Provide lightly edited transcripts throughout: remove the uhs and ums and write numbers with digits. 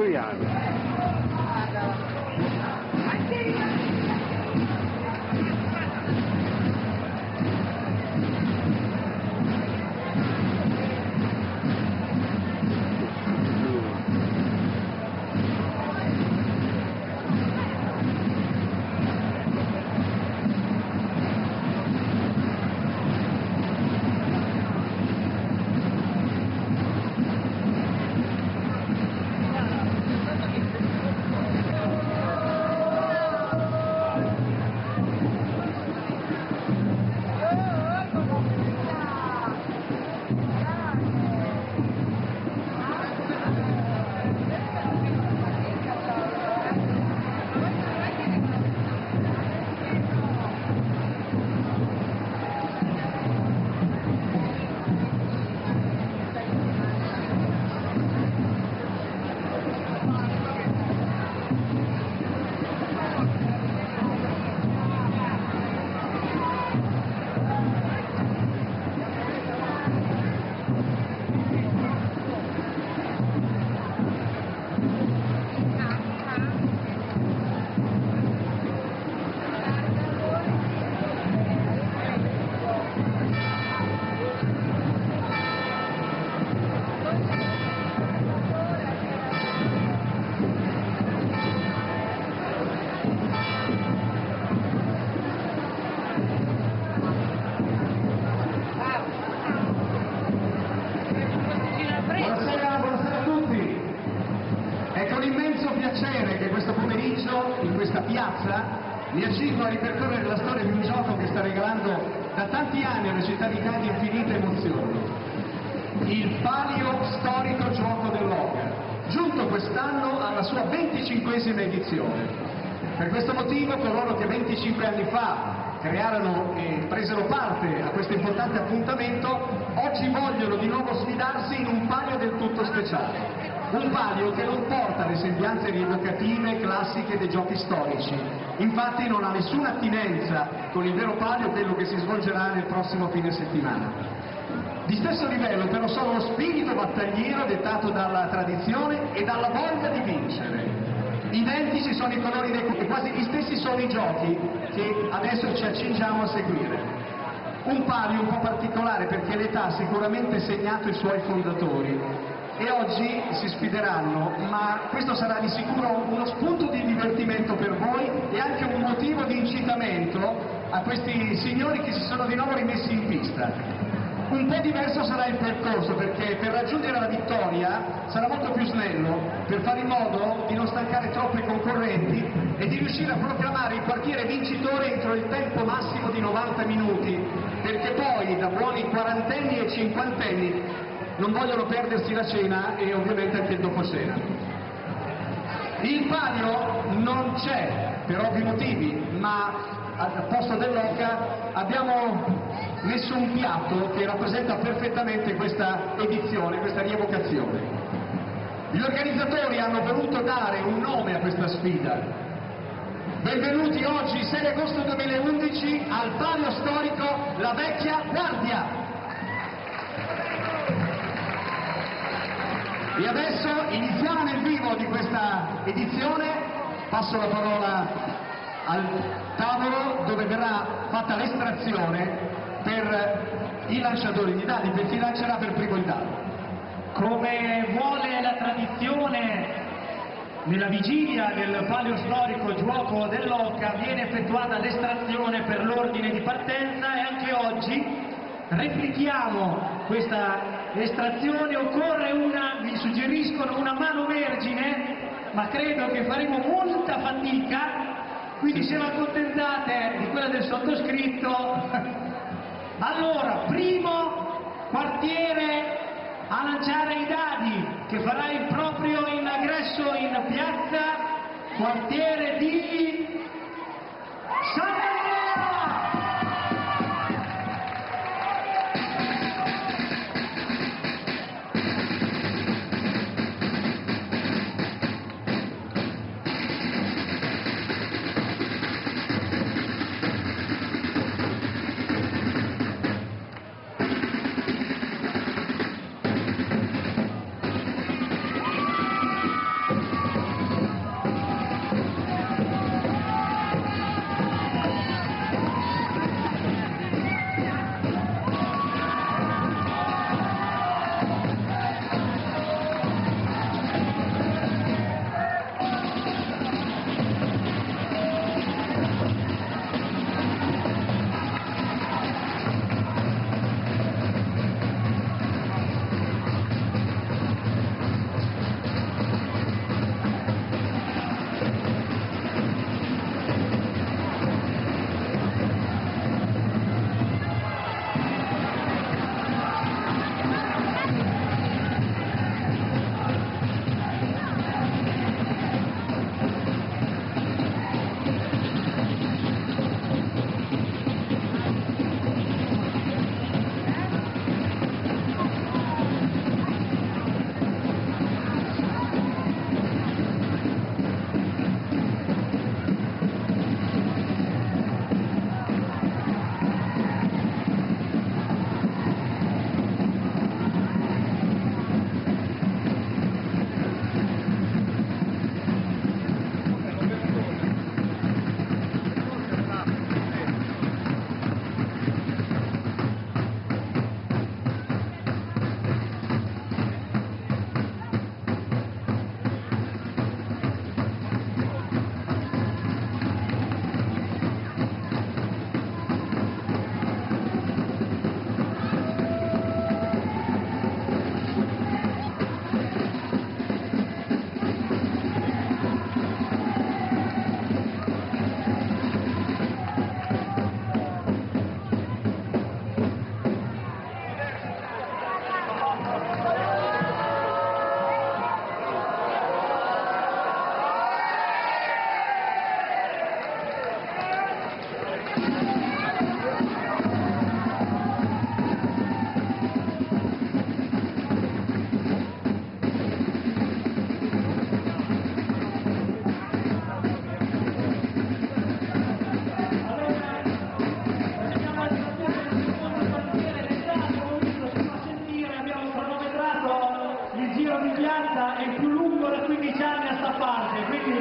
italiano. In questa piazza mi accingo a ripercorrere la storia di un gioco che sta regalando da tanti anni alla città di Cadi infinite emozioni. Il Palio Storico Gioco dell'Oca, giunto quest'anno alla sua 25esima edizione. Per questo motivo coloro che 25 anni fa crearono e presero parte a questo importante appuntamento oggi vogliono di nuovo sfidarsi in un palio del tutto speciale. Un palio che non porta le sembianze rievocative classiche dei giochi storici, infatti non ha nessuna attinenza con il vero palio, quello che si svolgerà nel prossimo fine settimana. Di stesso livello però sono lo spirito battagliero dettato dalla tradizione e dalla voglia di vincere. Identici sono i colori e quasi gli stessi sono i giochi che adesso ci accingiamo a seguire. Un palio un po' particolare perché l'età ha sicuramente segnato i suoi fondatori. E oggi si sfideranno, ma questo sarà di sicuro uno spunto di divertimento per voi e anche un motivo di incitamento a questi signori che si sono di nuovo rimessi in pista. Un po' diverso sarà il percorso perché per raggiungere la vittoria sarà molto più snello per fare in modo di non stancare troppo i concorrenti e di riuscire a proclamare il quartiere vincitore entro il tempo massimo di 90 minuti, perché poi da buoni quarantenni e cinquantenni non vogliono perdersi la cena e ovviamente anche il doposcena. Il palio non c'è per ovvi motivi, ma al posto dell'oca abbiamo messo un piatto che rappresenta perfettamente questa edizione, questa rievocazione. Gli organizzatori hanno voluto dare un nome a questa sfida. Benvenuti oggi, 6 agosto 2011, al palio storico La Vecchia Guardia. E adesso iniziamo nel vivo di questa edizione, passo la parola al tavolo dove verrà fatta l'estrazione per i lanciatori di dadi, per chi lancerà per primo il dado. Come vuole la tradizione, nella vigilia del palio storico Gioco dell'Oca viene effettuata l'estrazione per l'ordine di partenza e anche oggi replichiamo questa estrazione. Occorre vi suggeriscono una mano vergine, ma credo che faremo molta fatica, quindi se vi accontentate di quella del sottoscritto. Allora, primo quartiere a lanciare i dadi, che farà il proprio ingresso in piazza, quartiere di Sant'Andrea.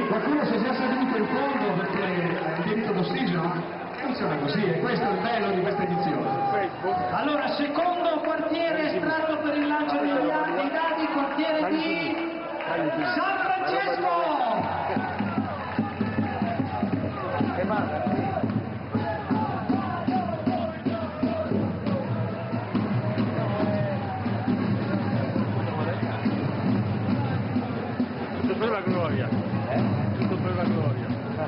Qualcuno si è già seduto in fondo perché ha il diritto d'ossigeno? Funziona così, e questo è il bello di questa edizione. Allora, secondo quartiere estratto per il lancio dei dadi, quartiere di San Francesco! Tutto per la gloria. Tutto per la gloria.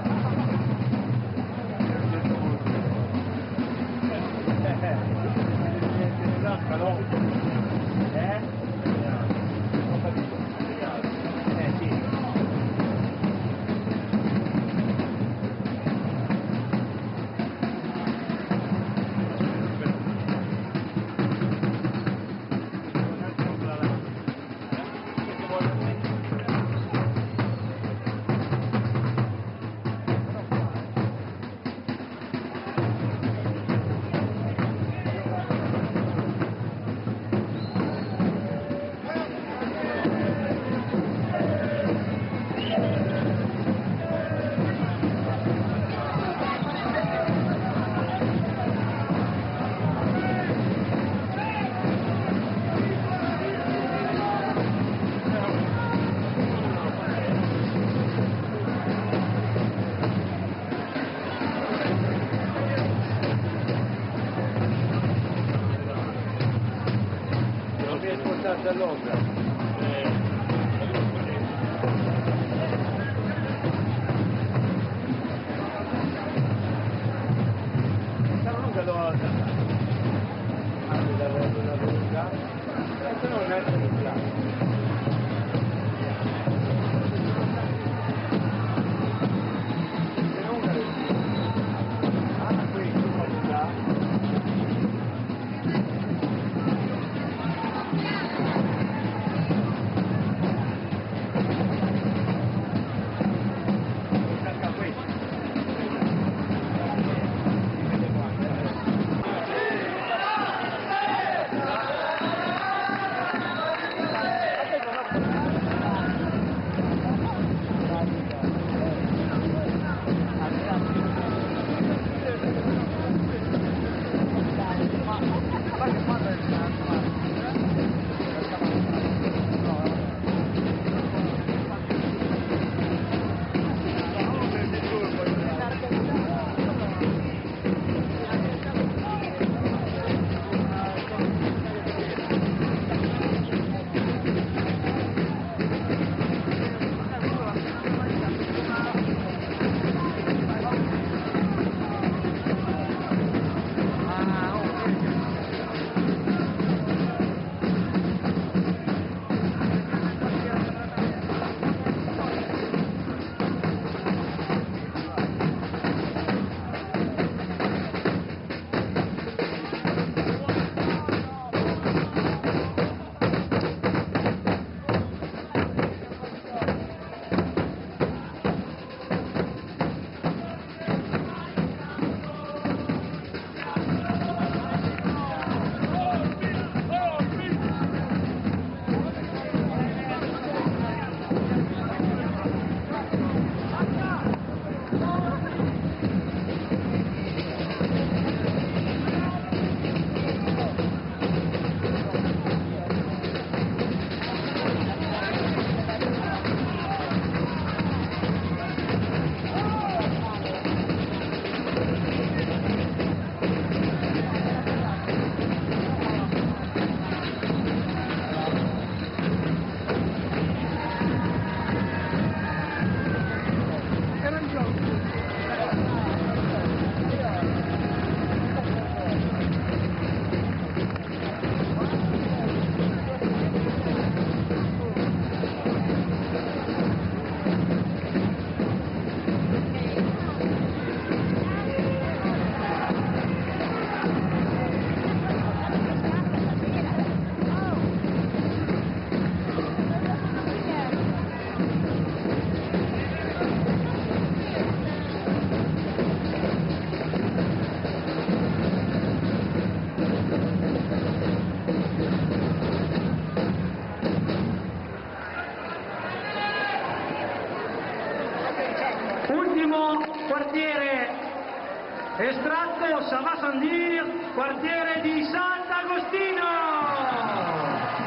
Da Londra. Da lunga volta. Anche da lunga. Questo non è estratto Savasandir, quartiere di Sant'Agostino.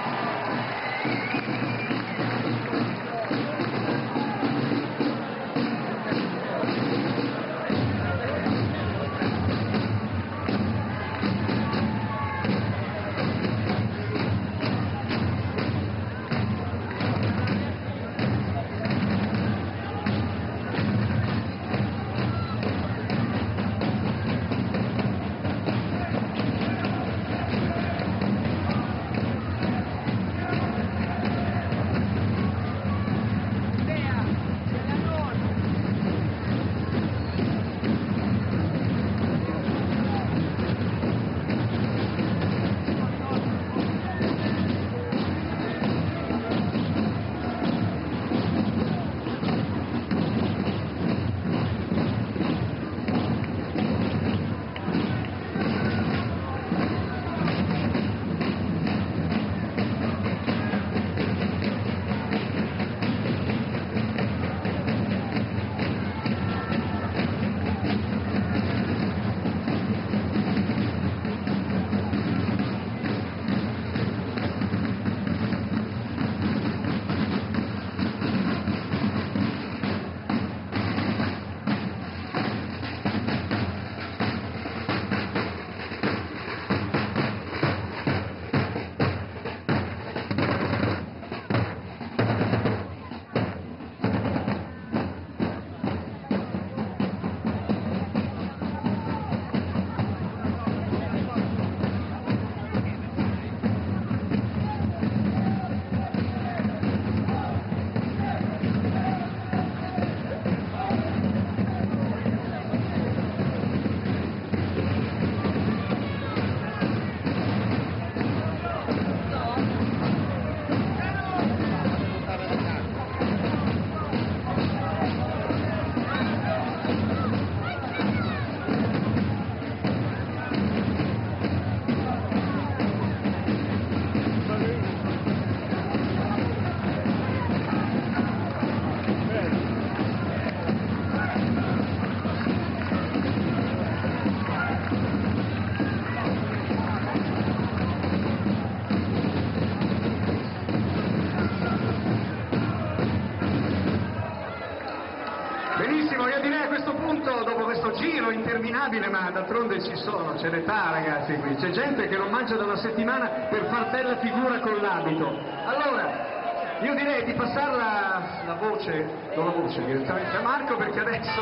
Benissimo, io direi a questo punto, dopo questo giro interminabile, ma d'altronde c'è l'età ragazzi qui, c'è gente che non mangia da una settimana per far bella figura con l'abito. Allora, io direi di passare la voce direttamente a Marco, perché adesso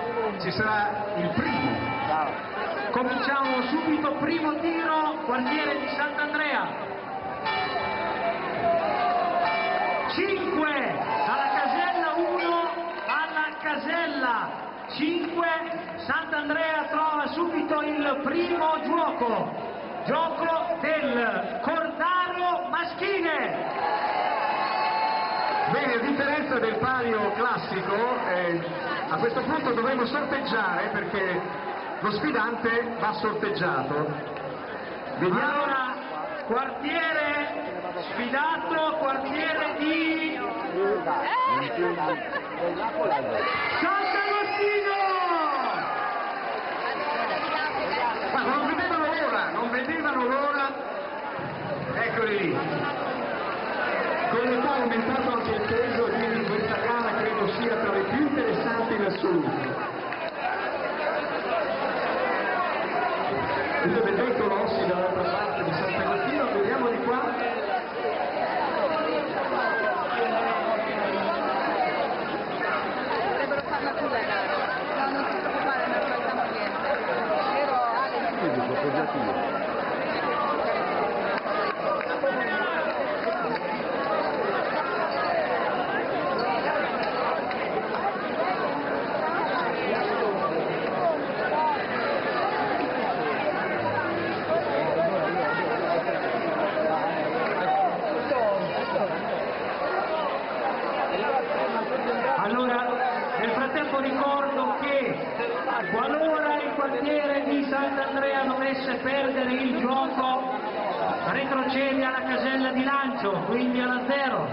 ci sarà il primo. Cominciamo subito, primo tiro, quartiere di Sant'Andrea. 5 alla casella 1, alla casella 5, Sant'Andrea trova subito il primo gioco del cordaro maschile. Bene, a differenza del palio classico, a questo punto dovremo sorteggiare, perché lo sfidante va sorteggiato. Vediamo. Allora, quartiere sfidato, quartiere di Sant'Agostino! Ma non vedevano l'ora, eccoli lì. Con l'età è aumentato anche il peso, quindi questa gara credo sia tra le più interessanti in assoluto. Il vedete Rossi dall'altra parte di Sant'Agostino, vediamo di qua. Dovrebbero farla pure, no, non si preoccupare, non facciamo niente. Però Ale, Allora, nel frattempo ricordo che qualora il quartiere di Sant'Andrea dovesse perdere il gioco, retrocede alla casella di lancio, quindi alla 0.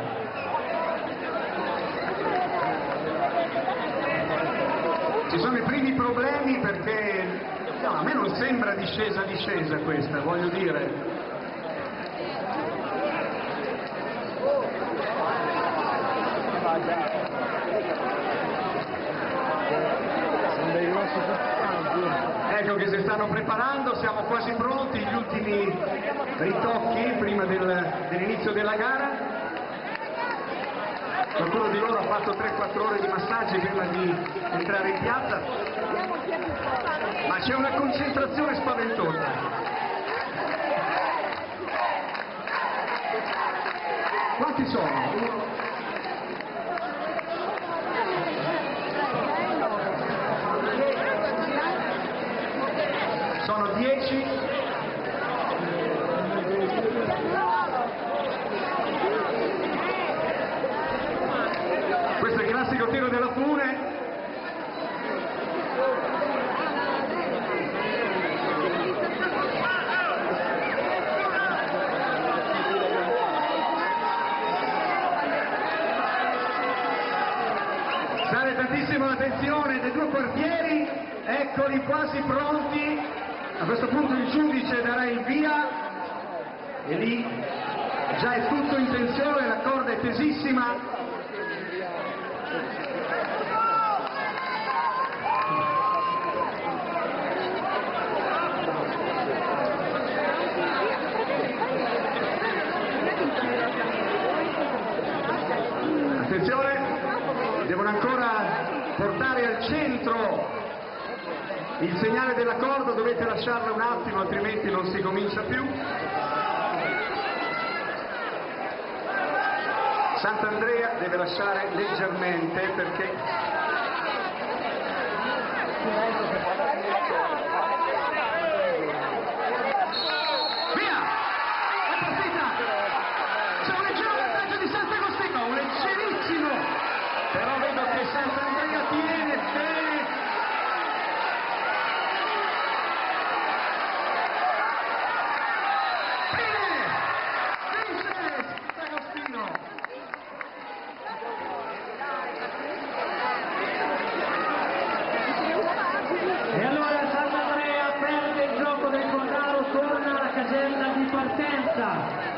Ci sono i primi problemi perché No, a me non sembra discesa questa, voglio dire. Ecco che si stanno preparando, siamo quasi pronti, gli ultimi ritocchi prima dell'inizio della gara. Qualcuno di loro ha fatto 3-4 ore di massaggi prima di entrare in piazza, ma c'è una concentrazione spaventosa. Quanti sono? Sono 10. Questo è il classico tiro della fune. Sale tantissimo l'attenzione dei due portieri, eccoli quasi pronti. A questo punto il giudice darà il via e lì già è tutto in tensione, la corda è tesissima. Attenzione, devono ancora portare al centro il segnale della corda, dovete lasciarla un attimo altrimenti non si comincia più. Sant'Andrea deve lasciare leggermente perché via! È partita! C'è un leggero vantaggio di Sant'Agostino, un leggerissimo! Però vedo che Sant'Andrea tiene bene. E allora Sant'Andrea perde il gioco del Condaro, torna alla casella di partenza.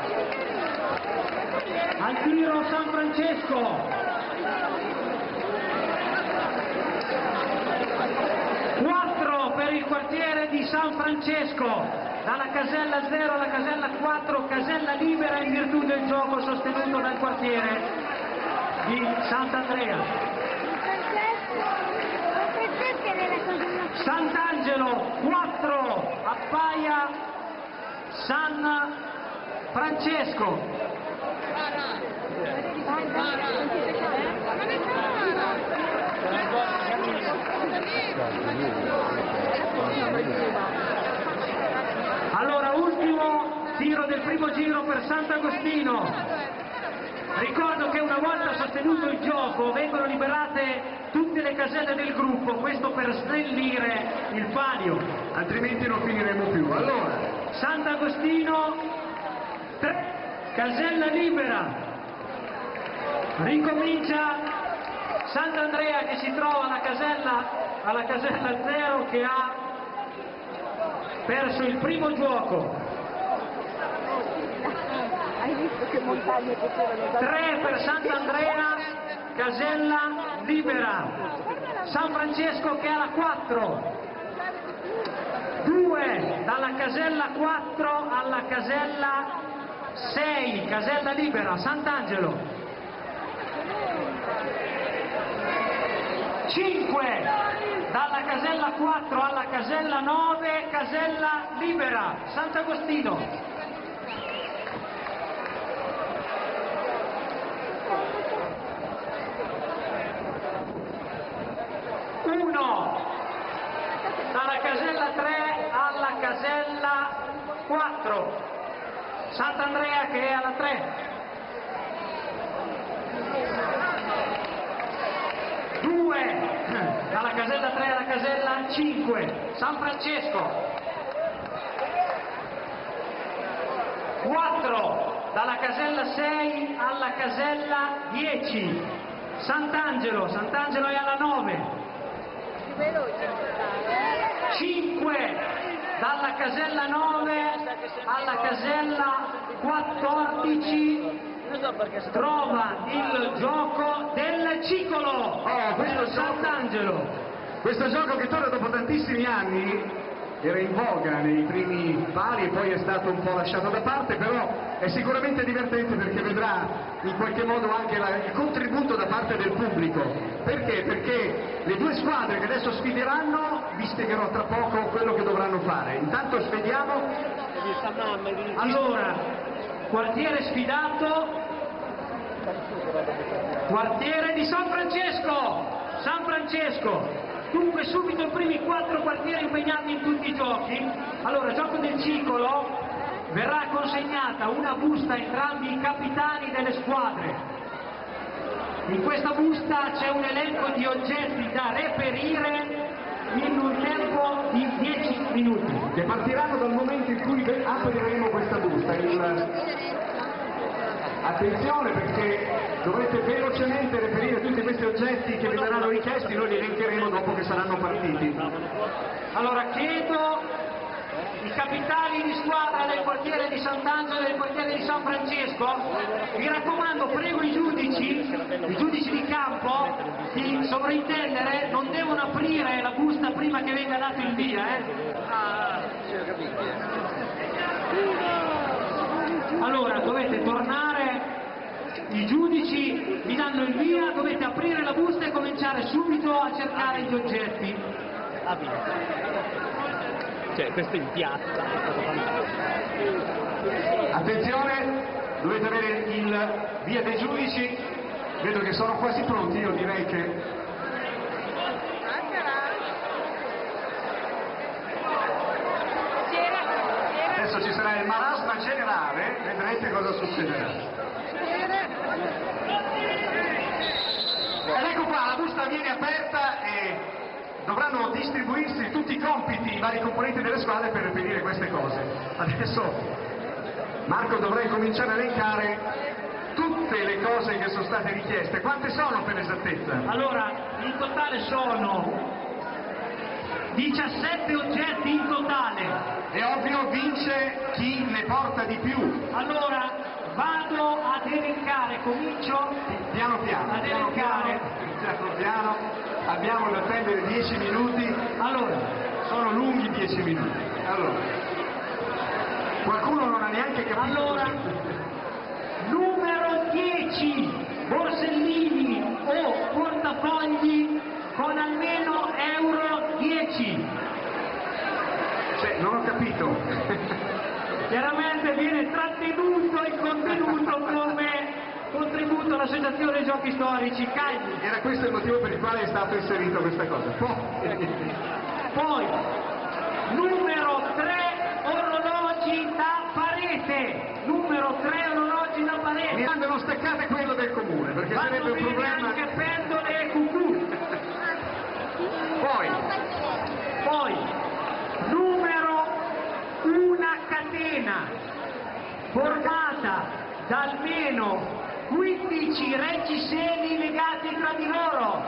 Al tiro San Francesco. 4 per il quartiere di San Francesco. Dalla casella 0 alla casella 4, casella libera in virtù del gioco sostenuto dal quartiere di Sant'Andrea. Sant'Angelo 4, appaia San Francesco. Allora, ultimo tiro del primo giro per Sant'Agostino. Ricordo che una volta sostenuto il gioco vengono liberate tutte le caselle del gruppo, questo per snellire il palio, Altrimenti non finiremo più. Allora, Sant'Agostino 3, casella libera. Ricomincia Sant'Andrea che si trova alla casella 0 che ha perso il primo gioco. Hai visto che montagne che c'erano? 3 per Sant'Andrea, casella libera. San Francesco che ha la 4. 2 dalla casella 4 alla casella 6, casella libera, Sant'Angelo. 5 dalla casella 4 alla casella 9, casella libera, Sant'Agostino. 1 dalla casella 3 alla casella 4, Sant'Andrea che è alla 3. 2 dalla casella 3 alla casella 5, San Francesco. 4 dalla casella 6 alla casella 10, Sant'Angelo è alla 9. veloci. 5 dalla casella 9 alla casella 14 trova il gioco del cicolo del Sant'Angelo. Questo gioco che torna dopo tantissimi anni, era in voga nei primi pali e poi è stato un po' lasciato da parte, però è sicuramente divertente perché vedrà in qualche modo anche il contributo da parte del pubblico. Perché? Perché le due squadre che adesso sfideranno, vi spiegherò tra poco quello che dovranno fare. Intanto vediamo. Allora, quartiere sfidato, quartiere di San Francesco. Dunque subito i primi 4 quartieri impegnati in tutti i giochi. Allora, gioco del cicolo, verrà consegnata una busta a entrambi i capitani delle squadre. In questa busta c'è un elenco di oggetti da reperire in un tempo di 10 minuti. Che partiranno dal momento in cui apriremo questa busta. Attenzione perché dovrete velocemente reperire tutti questi oggetti che vi verranno richiesti, noi li elencheremo dopo che saranno partiti. Allora chiedo i capitani di squadra del quartiere di Sant'Angelo e del quartiere di San Francesco, mi raccomando, prego i giudici di campo di sovrintendere, non devono aprire la busta prima che venga dato il via. Allora dovete tornare, i giudici vi danno il via, dovete aprire la busta e cominciare subito a cercare gli oggetti. Cioè, questo in piazza è stato fantastico. Attenzione, dovete avere il via dei giudici, vedo che sono quasi pronti, io direi che... Adesso ci sarà il marasma generale, vedrete cosa succederà. Ed ecco qua, la busta viene aperta e dovranno distribuirsi tutti i compiti, i vari componenti delle squadre per reperire queste cose. Adesso Marco dovrà cominciare a elencare tutte le cose che sono state richieste. Quante sono per esattezza? Allora, in totale sono 17 oggetti in totale. È ovvio, vince chi ne porta di più. Allora, vado ad elencare, comincio Piano piano. ad elencare. Piano piano. Abbiamo da attendere 10 minuti. Allora, Sono lunghi 10 minuti. Allora, qualcuno non ha neanche capito. allora, numero 10, borsellini o portafogli con almeno euro 10. Cioè, non ho capito. Chiaramente viene trattenuto il contenuto come contributo all'associazione giochi storici. Cagli. Era questo il motivo per il quale è stato inserito questa cosa. Poi, numero 3, orologi da parete. Numero 3, orologi da Mi parete. mando non staccate quello del comune, perché Vanno sarebbe un bene problema. anche pendole e cucù. Poi, numero una catena formata da almeno 15 reggiseni legati tra di loro.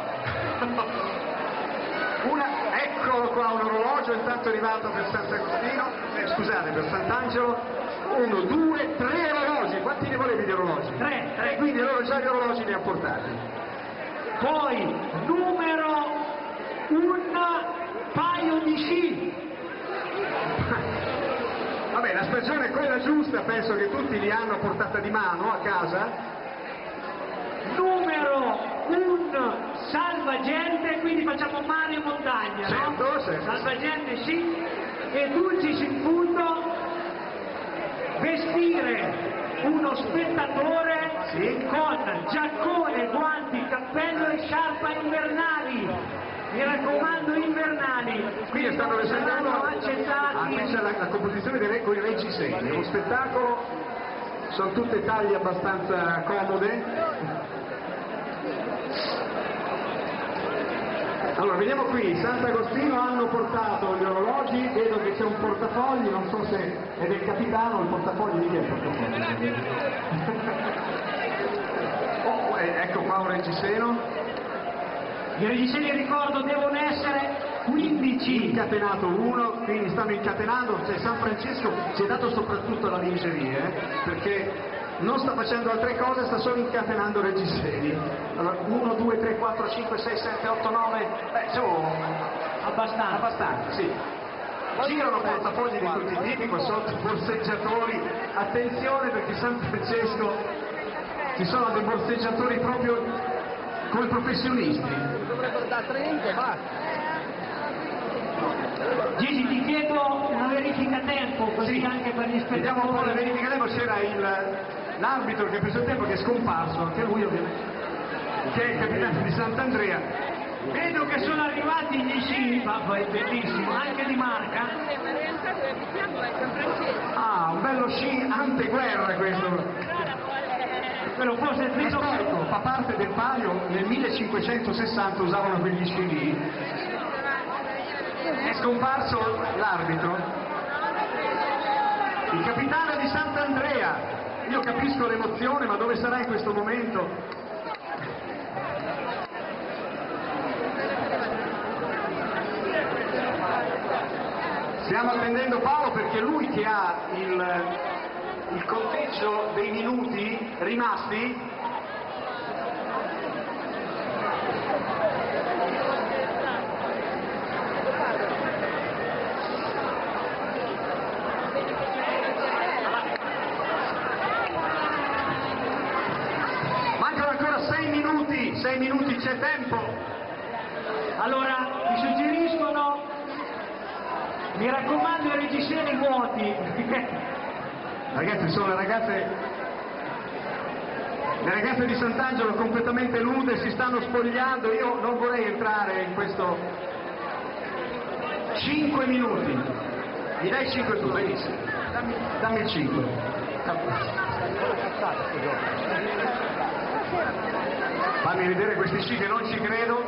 Eccolo qua, un orologio, intanto è arrivato per Sant'Agostino, scusate, per Sant'Angelo. 1, 2, 3 orologi. Quanti ne volevi di orologi? 3. Quindi loro già gli orologi li ha portati. Poi, numero un paio di sci. Vabbè, la stagione è quella giusta, penso che tutti li hanno a portata di mano a casa. Numero un salvagente, quindi facciamo mare e montagna, Certo, no? certo. Salvagente sì, e dulcis in fundo, vestire uno spettatore Sì. con giaccone, guanti, cappello e sciarpa invernali. Mi raccomando, invernali. Qui stanno presentando saranno accettati. la composizione con i reggiseni, è uno spettacolo, sono tutte taglie abbastanza comode. Allora, vediamo qui, Sant'Agostino hanno portato gli orologi, vedo che c'è un portafogli, non so se è del capitano, il portafogli, di chi è il portafogli? Ecco qua un reggiseno. I reggiseni, ricordo, devono essere 15. Incatenato uno, quindi stanno incatenando, cioè San Francesco ci è dato soprattutto la lingerie, perché non sta facendo altre cose, sta solo incatenando reggiseni. Allora 1, 2, 3, 4, 5, 6, 7, 8, 9, sono abbastanza, sì. Girano portafogli di tutti i tipi, qua sotto borseggiatori, attenzione perché San Francesco ci sono dei borseggiatori proprio come professionisti. Dovrebbero da 30, basta. Gigi, ti chiedo una verifica a tempo, così Sì. anche per gli Vediamo un po' la spettatori. verifica tempo, c'era l'arbitro che ha preso il tempo, che è scomparso, anche lui ovviamente, che è il capitano di Sant'Andrea. Vedo che sono arrivati gli sci, papà, è bellissimo, anche di marca. Ma è rientrato del fianco è San Francesco. Ah, un bello sci anteguerra questo. Quello forse È storico, fa parte del Palio, nel 1560 usavano quegli sci lì. È scomparso l'arbitro, il capitano di Sant'Andrea. Io capisco l'emozione, ma dove sarà in questo momento? Stiamo attendendo Paolo perché è lui che ha il conteggio dei minuti rimasti. Mancano ancora 6 minuti, c'è tempo. Allora, mi suggeriscono, mi raccomando, i reggiseni vuoti. Ragazzi, sono le ragazze di Sant'Angelo completamente nude, si stanno spogliando, io non vorrei entrare in questo. 5 minuti, mi dai 5 tu, benissimo, dammi il 5. Fammi vedere questi sci che non ci credo,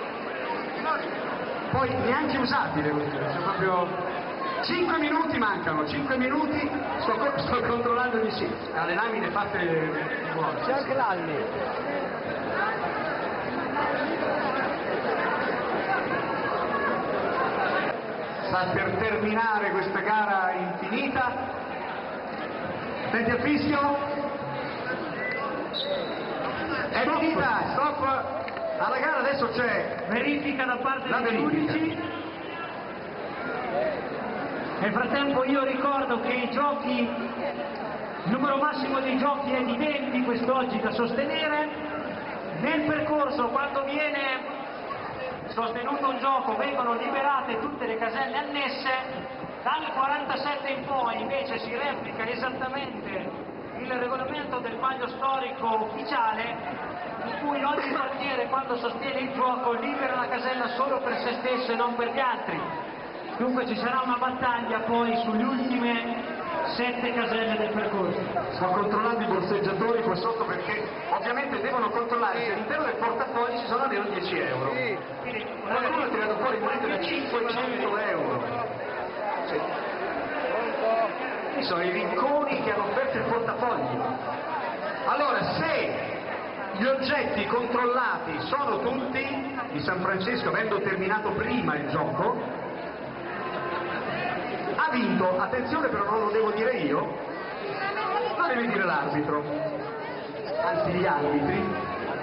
poi neanche usati devo dire, cioè proprio 5 minuti mancano, 5 minuti, sto controllando gli sci, le lamine fatte buone. C'è anche l'Alli. Sta per terminare questa gara infinita. Attenti al fischio. È finita, stop alla gara, adesso c'è Verifica da parte la dei verifica. giudici. Nel frattempo io ricordo che i giochi, il numero massimo dei giochi è di 20 quest'oggi da sostenere. Nel percorso, quando viene sostenuto un gioco, vengono liberate tutte le caselle annesse. Dal 47 in poi invece si replica esattamente il regolamento del Palio Storico ufficiale, in cui ogni portiere, quando sostiene il gioco, libera la casella solo per se stesso e non per gli altri. Dunque ci sarà una battaglia poi sulle ultime 7 caselle del percorso. Sto controllando i borseggiatori qua sotto perché ovviamente devono controllare se all'interno del portafoglio ci sono almeno 10 euro. Quindi Qualcuno ha tirato fuori monete da 500 euro. Cioè, ci sono i ricconi che hanno offerto il portafoglio. Allora, se gli oggetti controllati sono tutti di San Francesco, avendo terminato prima il gioco, ha vinto, attenzione però non lo devo dire io, lo deve dire l'arbitro, anzi gli arbitri.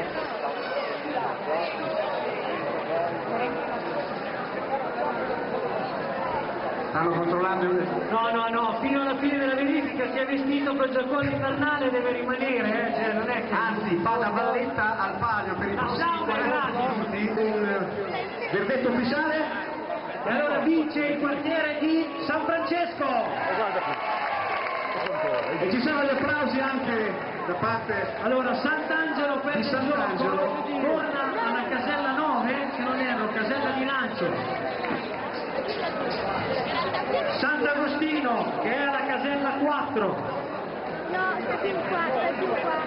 Stanno controllando il... No, fino alla fine della verifica si è vestito col giaccone invernale, deve rimanere, cioè non è che... Anzi, fa da valletta al palio per i prossimi 40 minuti del verdetto ufficiale. E allora vince il quartiere di San Francesco. Guarda qui. E ci sono gli applausi anche da parte... Allora Sant'Angelo per Di il Sant'Angelo. gioco torna alla casella 9, se non erro, casella di lancio. Sant'Agostino che è alla casella 4. No, siete in qua, siete in qua.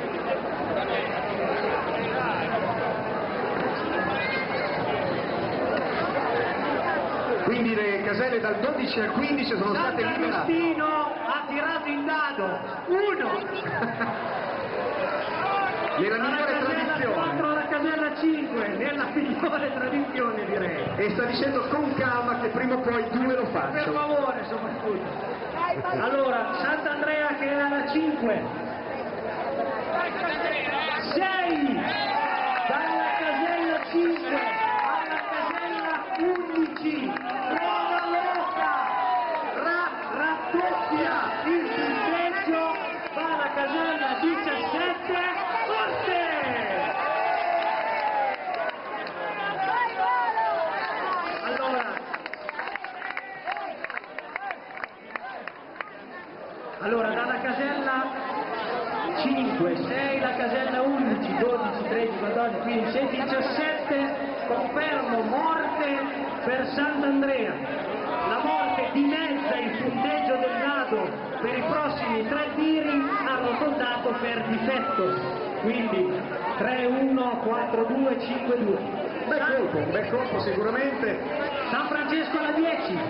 Quindi le caselle dal 12 al 15 sono state liberate. Sant'Agostino ha tirato il dado 1. Nella migliore Alla casella 4 tradizione. alla casella alla 5, nella migliore tradizione direi. E sta dicendo con calma che prima o poi 2 lo Per faccio. favore, soprattutto. Allora, Sant'Andrea che è alla 5. 6 dalla casella 5 alla casella 11. Prova loca, raddoppia il punteggio, va alla casella 17. Forte! Allora, dalla casella 5, 6, la casella 11, 12, 13, 14, 15, 16, 17, confermo morte per Sant'Andrea. La morte dimezza il punteggio del dado per i prossimi 3 tiri arrotondato per difetto. Quindi 3, 1, 4, 2, 5, 2. Un bel colpo sicuramente. San Francesco alla 10.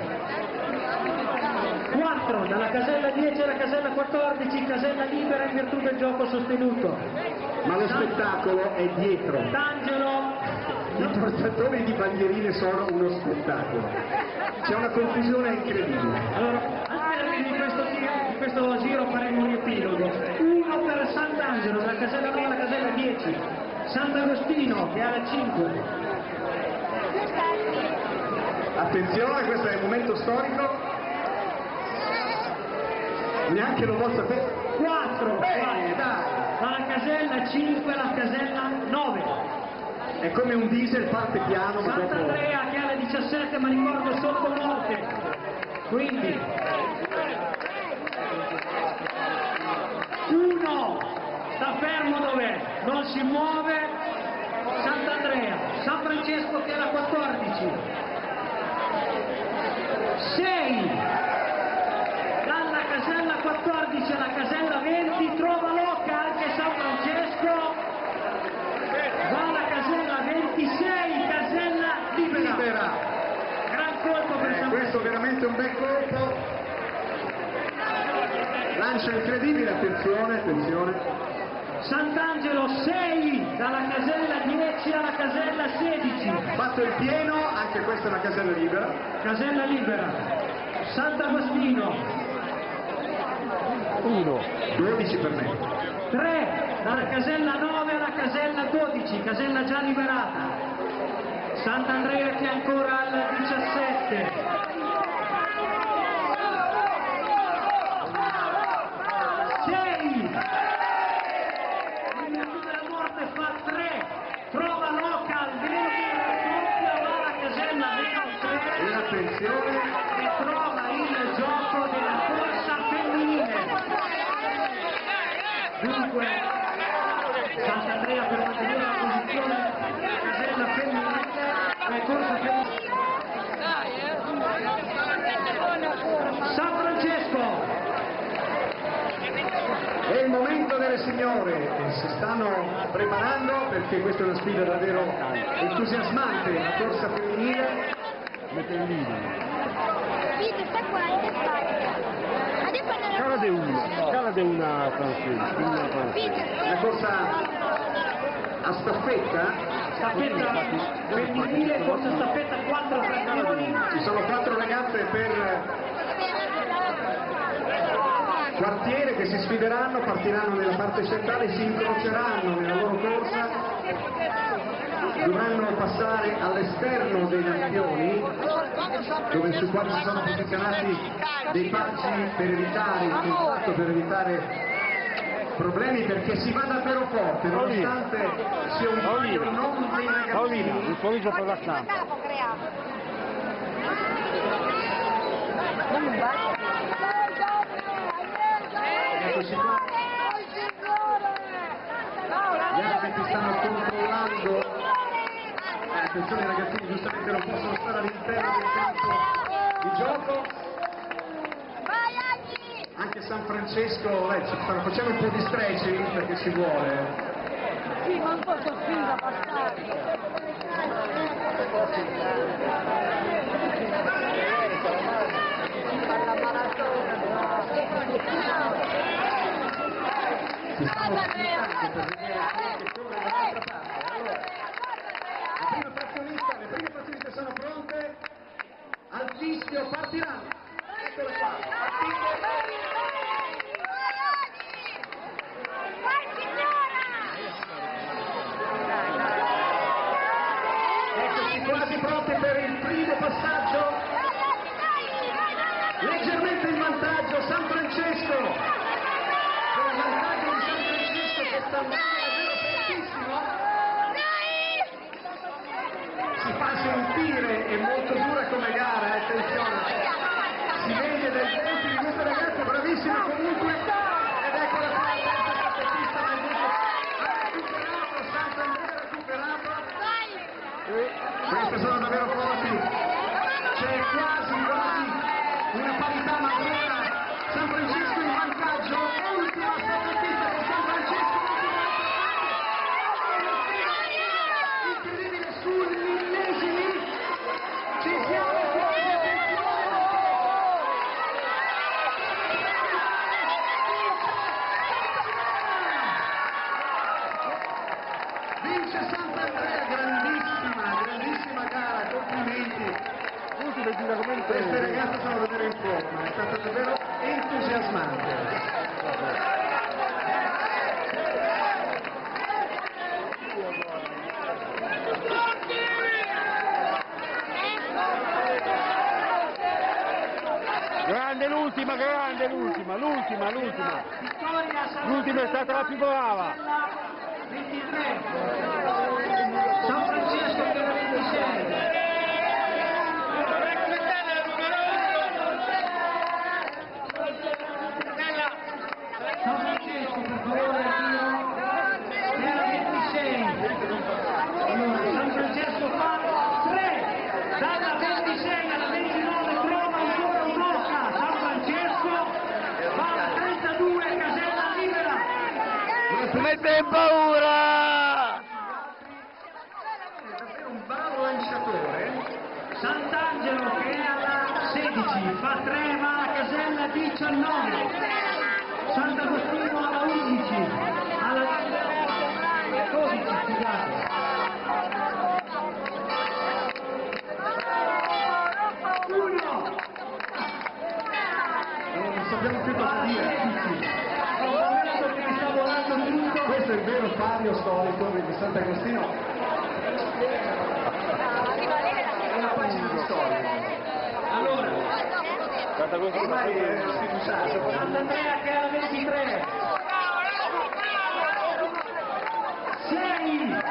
4 dalla casella 10 alla casella 14, casella libera in virtù del gioco sostenuto. Ma lo spettacolo è dietro. D'Angelo, I portatori di bandierine sono uno spettacolo. C'è una confusione incredibile. allora, al termine di questo giro faremo un riepilogo. 1 per Sant'Angelo dalla casella 9 alla casella 10, Sant'Agostino che è alla 5. Attenzione, questo è il momento storico. Neanche lo vuol sapere. 4 Dai. dalla casella 5 alla casella 9. È come un diesel, parte piano, ma dopo... Sant'Andrea che ha la 17 ma ricordo sotto morte. Quindi 1 sta fermo dov'è, non si muove. Sant'Andrea, San Francesco che è la 14. 6 dalla casella 14 alla casella 20, trova loca anche San Francesco, va alla casella 26, casella libera. Gran colpo per San Questo Francesco. veramente un bel colpo. Lancio incredibile, attenzione. Sant'Angelo 6 dalla casella 10 alla casella 16, Fatto il pieno, anche questa è una casella libera. casella libera. Sant'Agostino 12 per me. 3 dalla casella 9 alla casella 12, casella già liberata. Sant'Andrea che è ancora al 17. 6 la morte fa 3, trova loca al verde, doppia va alla casella 23 E attenzione, e trova il gioco della corsa femminile. Dunque Sant'Andrea per mantenere la posizione, casella femminile e corsa femminile. San Francesco, è il momento delle signore che si stanno preparando perché questa è una sfida davvero entusiasmante, la corsa femminile. Cara de una francese, Una corsa a staffetta, staffetta femminile, corsa staffetta 4 frazioni. ci sono 4 ragazze per quartiere che si sfideranno, partiranno nella parte centrale, si incroceranno nella loro corsa, dovranno passare all'esterno dei lampioni dove su quali si sono posizionati dei pacci per evitare il contatto, per evitare problemi, perché si va davvero forte nonostante sia un paio non dei ragazzini. il pomeriggio per la stampa. Eccoci qua. Gli arbitri stanno controllando. Attenzione, i ragazzini giustamente non possono stare all'interno del campo di gioco. Anche San Francesco, facciamo un po' di stretching perché si vuole. Sì, ma un po' soffriva passare. Alla maratona. Ci stiamo sfidando per vedere chi è che corre dall'altra parte. Allora, al fischio partiranno. Eccola qua. Eccoci quasi pronti per il primo passaggio. Leggermente in vantaggio San Francesco. Il vantaggio di San Francesco che sta andando davvero fortissimo. Si fa sentire, è molto dura come gara, attenzione. Si vede dai tempi di questa ragazza, bravissima comunque. Ed eccola qua, la terza staffettista del gruppo. Ha recuperato, Sant'Andrea ha recuperato. Queste sono davvero forti. C'è quasi una parità, ma ancora San Francesco in vantaggio. Ultima staffettista con San Francesco. Incredibile sugli millesimi. Ci siamo quasi, vince Sant'Andrea, grandissima gara, complimenti. Queste ragazze sono davvero in forma, è stata davvero entusiasmante. Grande l'ultima. L'ultima è stata la più brava. 23. San Francesco che era 26. San Francesco, per favore, era 26. Allora, San Francesco fa 3, dalla 26 alla 29 trova ancora un'oca. San Francesco va alla 32, casella libera. Non si mette in paura! È davvero un bravo lanciatore. Sant'Angelo che è alla 16, fa 3, va alla casella 19. Sant'Agostino alla 11, alla 12, scusate. Uno! Non sappiamo più cosa dire. Che mi sta volando tutto. Questo è il vero palio storico di Sant'Agostino. È una pagina di storia. Allora, Ormai è sfiduciato. Sant'Andrea che è alla 23. 6.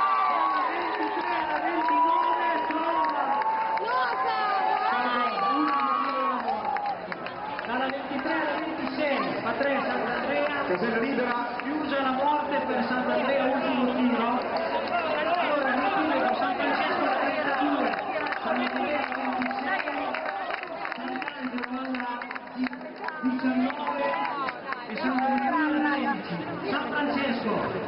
Dalla 23 alla 26, fa 3 Sant'Andrea, Casella libera. chiusa la morte per Sant'Andrea, ultimo tiro. Allora ripeto, San Francesco alla 32, Sant'Andrea alla 26, Sant'Angelo alla 19 e Sant'Andrea alla 16. San Francesco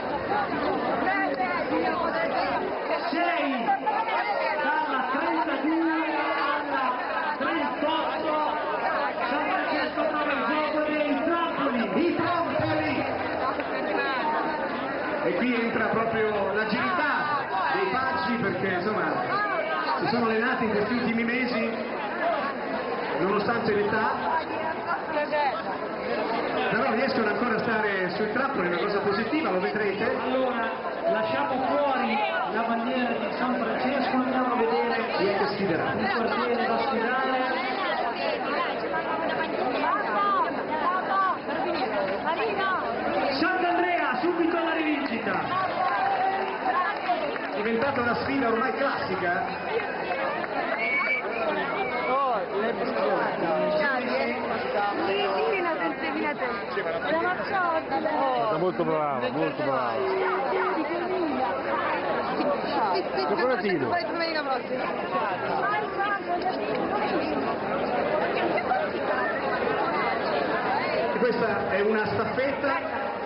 6 dalla 32 alla 38. San Francesco trova il gioco dei trampoli. I trampoli! E qui entra proprio l'agilità dei paggi perché insomma si sono allenati in questi ultimi mesi nonostante l'età, però riescono ancora a stare sui trampoli, è una cosa positiva, lo vedrete. Allora lasciamo fuori la bandiera di San Francesco, andiamo a vedere Chi è che sfiderà? il portiere da sfidare. Sant'Andrea subito alla rivincita. È diventata una sfida ormai classica. È molto brava. Cioccolatino. Domenica prossima. Questa è una staffetta,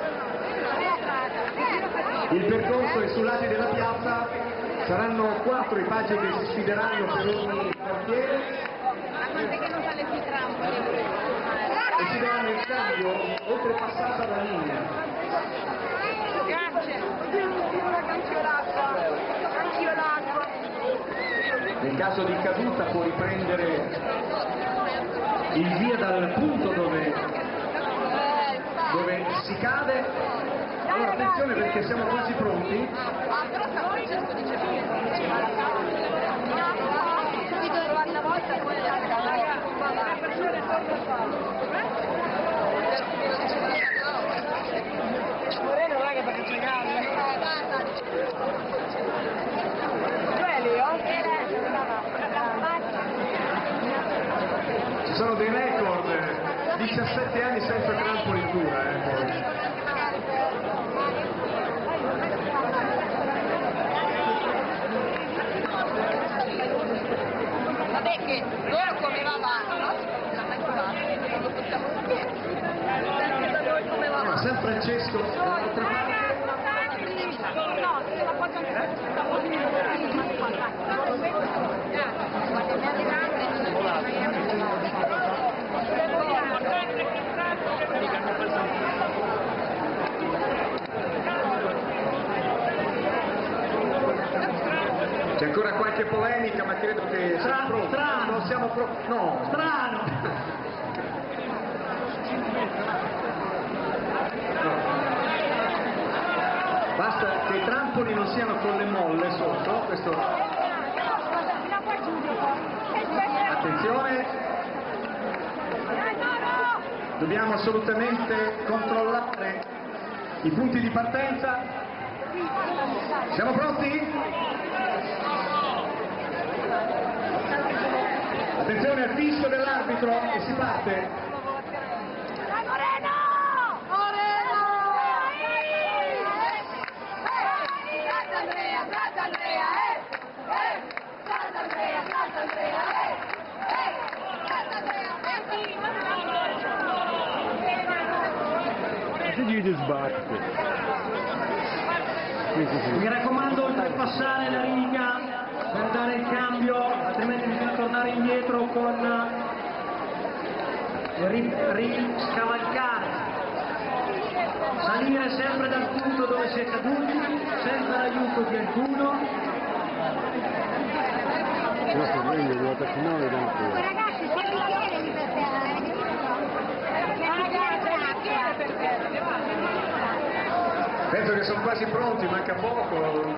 il percorso è sui lati della piazza, saranno 4 i paggi che si sfideranno per ogni quartiere e si daranno il cambio oltrepassata la linea. Grazie. Anch'io l'acqua. Nel caso di caduta può riprendere il via dal punto dove si cade. Allora attenzione perché siamo quasi pronti. Però San Francesco dice subito trovare una volta e poi le persone Moreno non è che perché c'è galle. Ci sono dei record, 17 anni senza trampoli in cura, poi. Vabbè che loro come va avanti, no? Non mai provato, non lo possiamo sapere. Sempre da noi come va avanti. San Francesco, dall'altra parte. No, se la faccio C'è ancora qualche polemica, ma credo che siamo pronti. Strano. Non siamo pronti. No. Strano! Basta che i trampoli non siano con le molle sotto, questo. Attenzione! Dobbiamo assolutamente controllare i punti di partenza. Siamo pronti? Attenzione al fischio dell'arbitro e si parte. Mi raccomando oltrepassare la riga per dare il cambio, altrimenti bisogna tornare indietro con riscavalcare, salire sempre dal punto dove si è caduti, senza l'aiuto di alcuno. Ragazzi, Penso che sono quasi pronti, manca poco.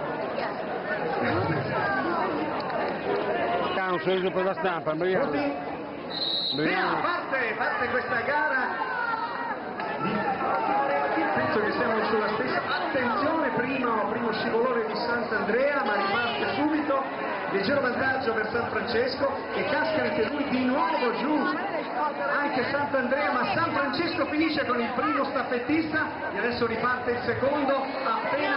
Un sorriso per la stampa, Pronti? Via, parte questa gara. Penso che siamo sulla stessa. Attenzione, primo scivolone di Sant'Andrea, ma riparte subito. Leggero vantaggio per San Francesco e casca anche lui di nuovo giù. Anche Sant'Andrea, ma San Francesco finisce con il primo staffettista e adesso riparte il secondo. Appena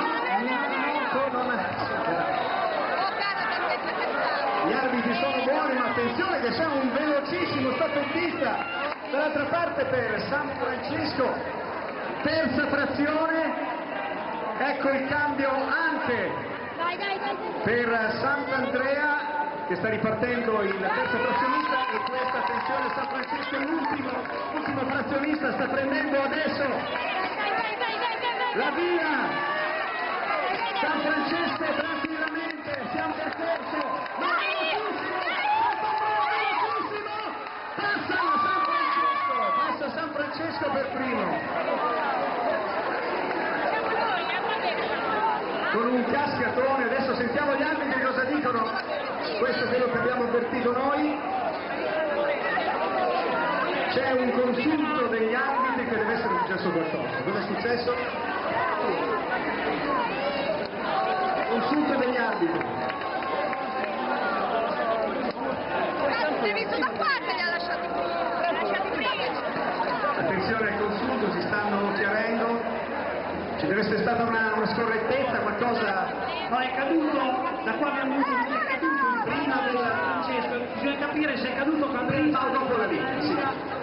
gli arbitri sono buoni, ma attenzione che c'è un velocissimo staffettista dall'altra parte per San Francesco, terza frazione, ecco il cambio anche per Sant'Andrea che sta ripartendo il terzo frazionista e questa, attenzione, San Francesco l'ultimo frazionista sta prendendo adesso la via. San Francesco tranquillamente, siamo al terzo, ma velocissimo, passa San Francesco per primo, con un cascatone. Adesso sentiamo gli arbitri cosa dicono, questo è quello che abbiamo avvertito noi, c'è un consulto degli arbitri che deve essere successo qualcosa. Cosa è successo? Consulto degli arbitri. L'hai visto da parte, li ha lasciati prima. Attenzione al consulto, si stanno chiarendo. Ci deve essere stata una scorrettezza, qualcosa. No, è caduto, da qua abbiamo visto che è caduto prima del Francesco, bisogna capire se è caduto Prima o dopo la vita, sì.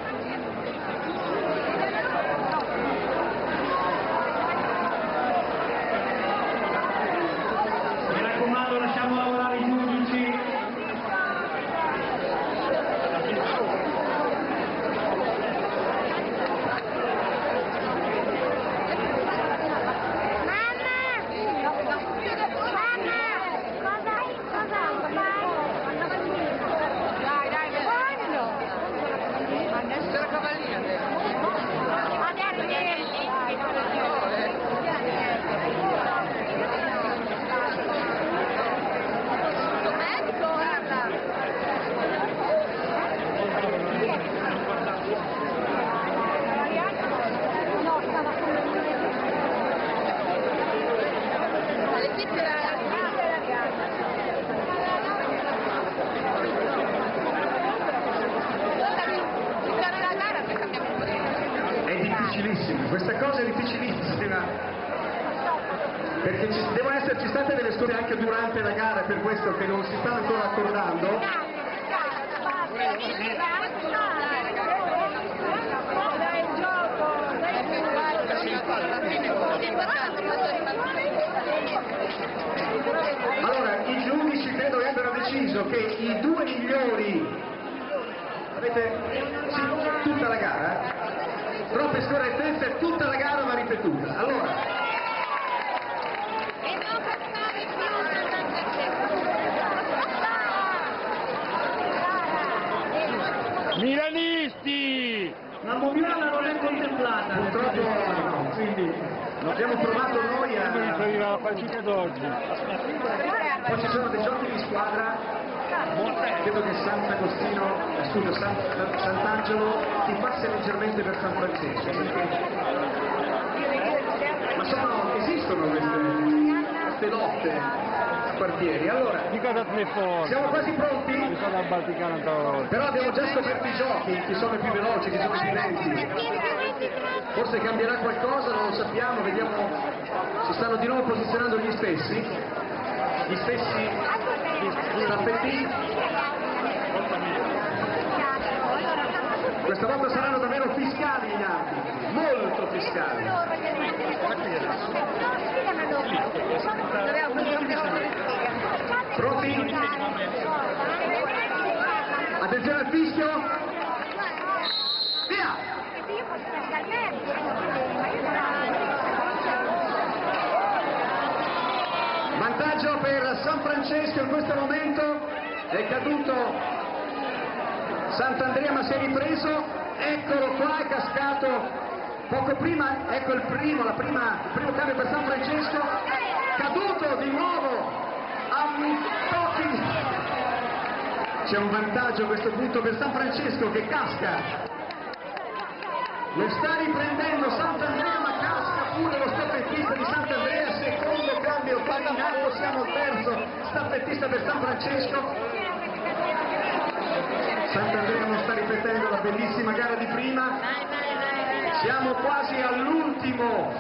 Mi raccomando, lasciamo lavorare i giudici. Mamma, cosa? Questa cosa è difficilissima, perché devono esserci state delle storie anche durante la gara, per questo che non si stanno ancora accordando. Allora, i giudici credo che abbiano deciso che i due migliori, avete sì, tutta la gara, troppe scorrettezze, tutta la gara va ripetuta. Allora, Milanisti! La moviola non è contemplata. purtroppo no, quindi abbiamo provato noi a... La partita d'oggi. Poi ci sono dei giochi di squadra, credo che Sant'Angelo si passi leggermente per San Francesco, ma esistono queste lotte a quartieri. Allora, siamo quasi pronti? Però abbiamo già scoperto i giochi, chi sono i più veloci, chi sono i più lenti. Forse cambierà qualcosa, non lo sappiamo, vediamo, si stanno di nuovo posizionando gli stessi staffettini. Questa volta saranno davvero fiscali gli arbitri, molto fiscali. Pronti? Attenzione al fischio. Via! Vantaggio per San Francesco in questo momento, è caduto Sant'Andrea ma si è ripreso, eccolo qua, è cascato poco prima, ecco il primo cambio per San Francesco, caduto di nuovo a pochi. C'è un vantaggio a questo punto per San Francesco che casca. Lo sta riprendendo Sant'Andrea, ma casca pure lo staffettista di Sant'Andrea, secondo cambio, palla in alto, siamo al terzo, staffettista per San Francesco. Sant'Andrea non sta ripetendo la bellissima gara di prima, siamo quasi all'ultimo.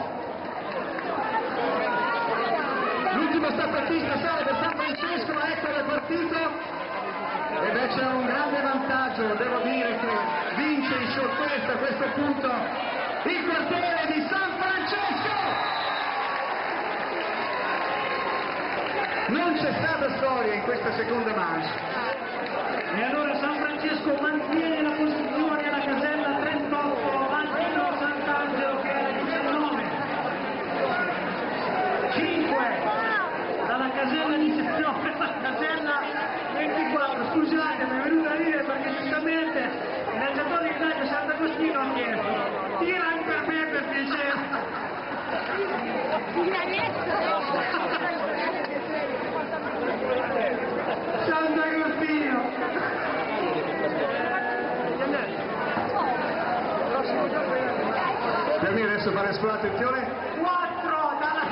L'ultimo staffettista sale per San Francesco, ma ecco è partito. E beh, c'è un grande vantaggio, devo dire che vince in shortcut a questo punto il quartiere di San Francesco. Non c'è stata storia in questa seconda manche. E allora San Francesco mantiene la posizione alla casella 38, avanti con Sant'Angelo che è alla 19. 5 dalla casella 19 alla casella 24. Scusate, mi è venuta a dire perché giustamente il lanciatore di Dario Sant'Agostino ha chiesto tira anche per me per piacere. Sant'Agostino. Per me adesso fare scuola, attenzione. 4 dalla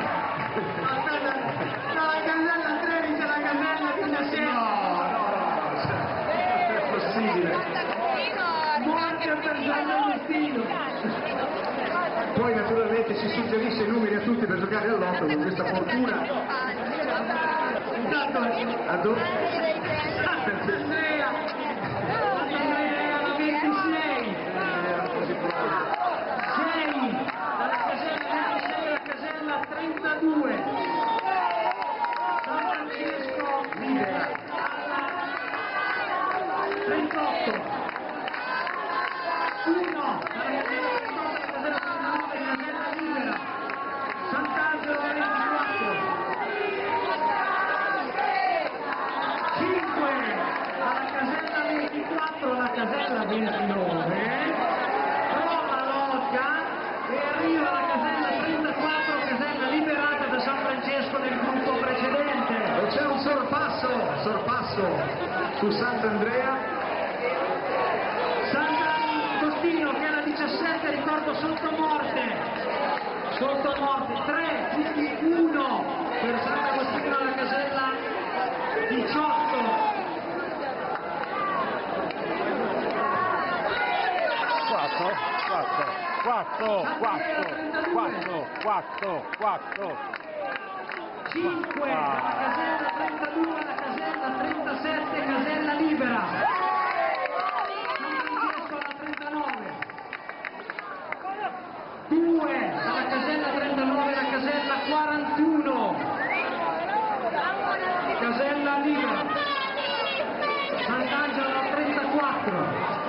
casella 13 alla casella 17. È possibile. Morte per Sant'Agostino. Poi naturalmente si suggerisce i numeri a tutti per giocare all'otto con questa fortuna. Intanto Sant'Andrea alla 26. 6 dalla casella 26 alla casella 32. San Francesco libera. 38. 1 dalla casella 38 alla casella 39, casella libera. Sant'Angelo 24. 5 alla casella 24 alla casella 29. Prova Locca e arriva alla casella 34, casella liberata da San Francesco nel gruppo precedente. E c'è un sorpasso su Sant'Andrea. Sant'Agostino che era 17, ricordo sotto morte, 3, quindi 1 per Sant'Agostino alla casella 18. 4. 4. 5 alla casella 32, alla casella 37, casella libera. Alla 39. 2 alla casella 39, la casella 41. Casella libera. Sant'Angelo alla 34.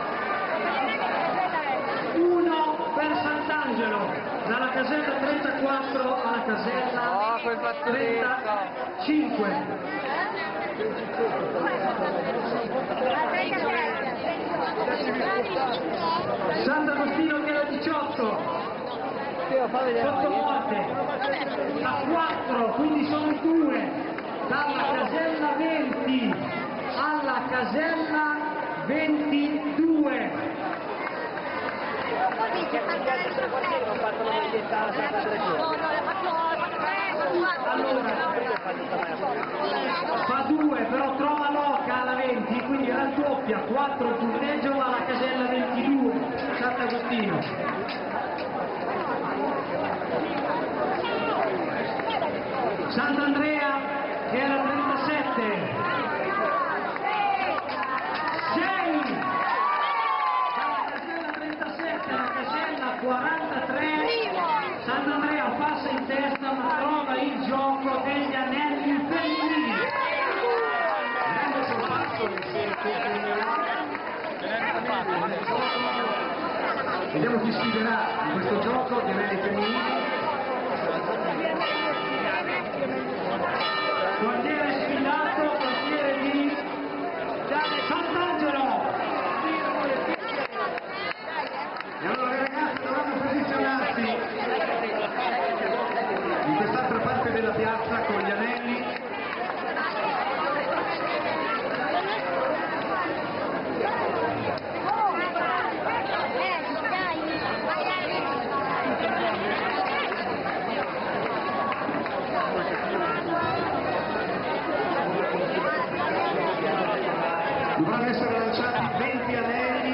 1 per Sant'Angelo, dalla casella 34 alla casella 35. Sant'Agostino che era 18. Sottomorte a 4, quindi sono 2, dalla casella 20 alla casella 22. Fa 2, però trova l'oca alla 20, quindi raddoppia, 4 il punteggio alla casella 22, Sant'Agostino. Sant'Andrea che era 37. 6 dalla casella 37 alla casella 43. Sant'Andrea passa in testa ma trova il gioco degli anelli femminili. Vediamo chi sfiderà in questo gioco di anelli femminili. Quartiere sfidato, quartiere di Sant'Angelo. E allora le ragazze dovranno posizionarsi in quest'altra parte della piazza con gli anelli. Dovranno essere lanciati 20 anelli.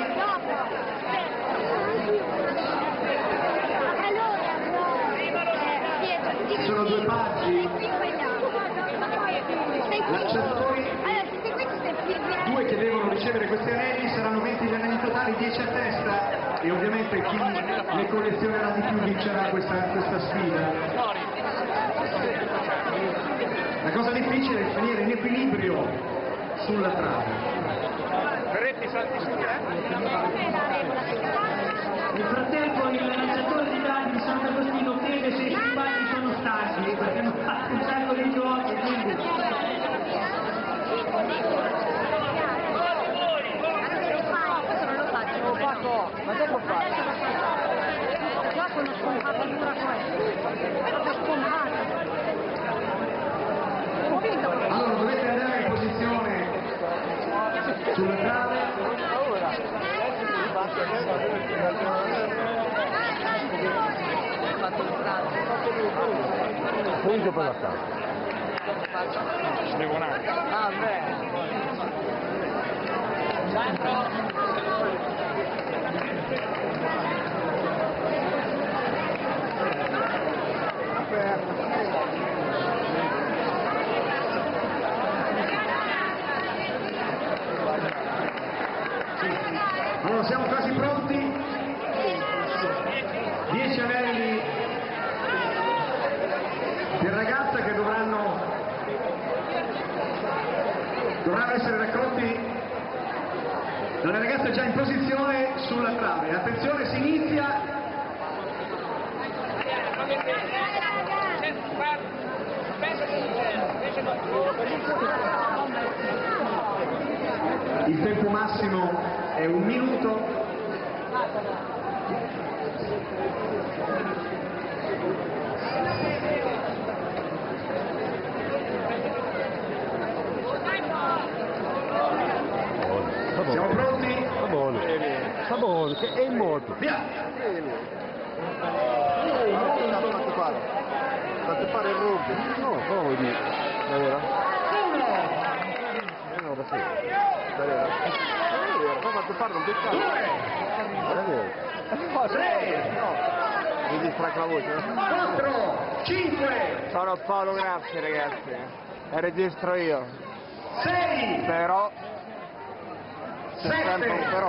Sono 2 paggi lanciatori, 2 che devono ricevere questi anelli, saranno 20 gli anelli totali, 10 a testa e ovviamente chi ne collezionerà di più vincerà questa sfida. La cosa difficile è finire in equilibrio sulla trave. Nel frattempo il lanciatore di dadi di Sant'Agostino chiede se i compagni sono stanchi perché hanno fatto un sacco di giochi, quindi Ma te lo fai? Già con una scompattatura questa. Scompata. Allora dovete andare in posizione sulla trave. Punto per la casa. Ah, beh. Allora siamo quasi pronti. 10 anelli di ragazza che dovranno essere raccolti dalle ragazze già in posizione sulla trave. Attenzione, si inizia. Il tempo massimo è 1 minuto. Siamo pronti? Sabone, che è morto. Via! Fate fare il rugby. No, come vuoi dire? Lavora? sì. Poi fatto fare un peccato. 2, 3, Mi distracca la voce. 4, 5, Sono Paolo, grazie ragazzi. E registro io. 6, Però. C'è 7, sempre un però.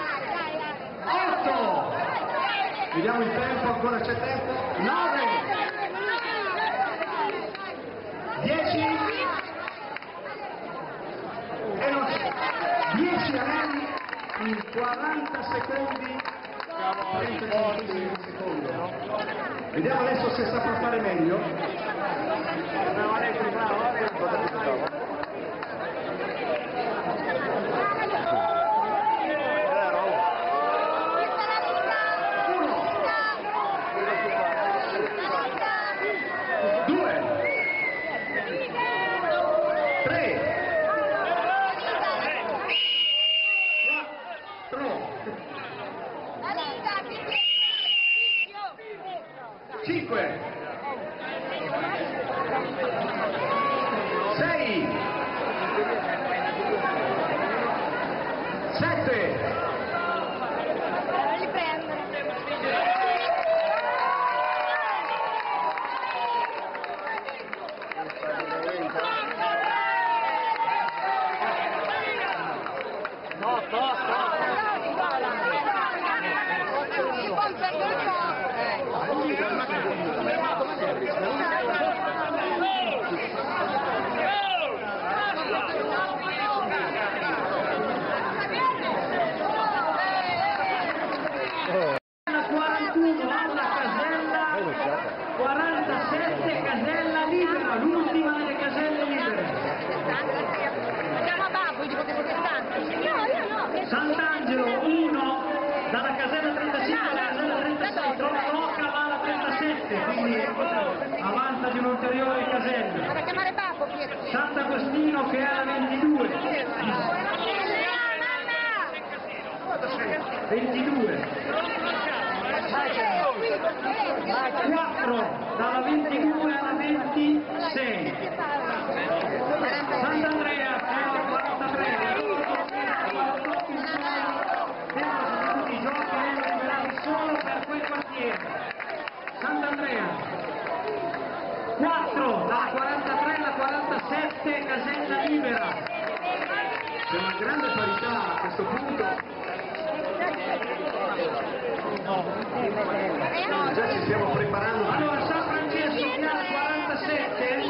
8, vediamo il tempo, ancora c'è tempo, 9, 10 e non c'è. 10 anelli in 40 secondi. 30 secondi. Vediamo adesso se saprà fare meglio. Cinque, 6, 7, 41 alla casella, 47 casella libera, l'ultima delle caselle libere. Andiamo a Babbo, dico che siete stanchi. Io no. Sant'Angelo 1 dalla casella 35 alla casella 36, Trocca va alla 37, quindi avanza di un'ulteriore casella. Vado a chiamare Babbo, Pietro. Sant'Agostino che è alla 22. 22. 4 dalla 22 alla 26. Sant'Andrea che è alla 43. I giochi vengono liberati solo per quel quartiere. Sant'Andrea 4 dalla 43 alla 47, casella libera. c'è una grande parità a questo punto. Già ci stiamo preparando. Allora San Francesco che ha 47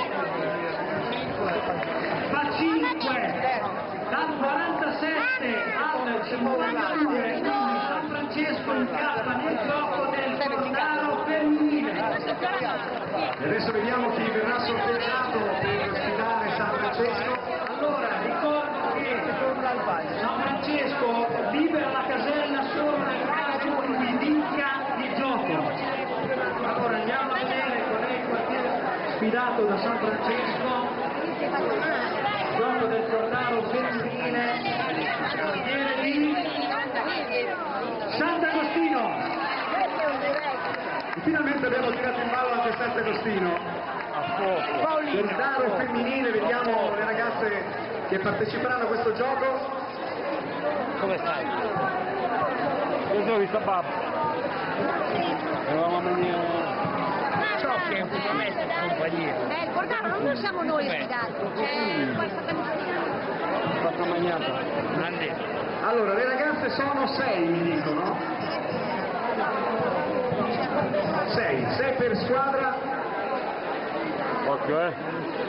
fa 5 dal 47 al 52, quindi San Francesco incappa nel gioco del Cordaro femminile. E adesso vediamo chi verrà sorteggiato per sfidare San Francesco. Allora ricordo che San Francesco libera la casella solo nel caso in cui vinca il gioco. Allora andiamo a vedere qual è il quartiere sfidato da San Francesco. Gioco del Cordaro femminile, quartiere di Sant'Agostino. E finalmente abbiamo tirato in ballo anche Sant'Agostino. Cordaro femminile, vediamo le ragazze che parteciperanno a questo gioco. Come stai? Io sono visto Babbo. Eravamo a mangiare. Ciò che è un compagnia. Il Cordaro non siamo noi sfidati, c'è questa Fatto mangiato. Allora, le ragazze sono 6, mi dicono. 6 per squadra. Occhio,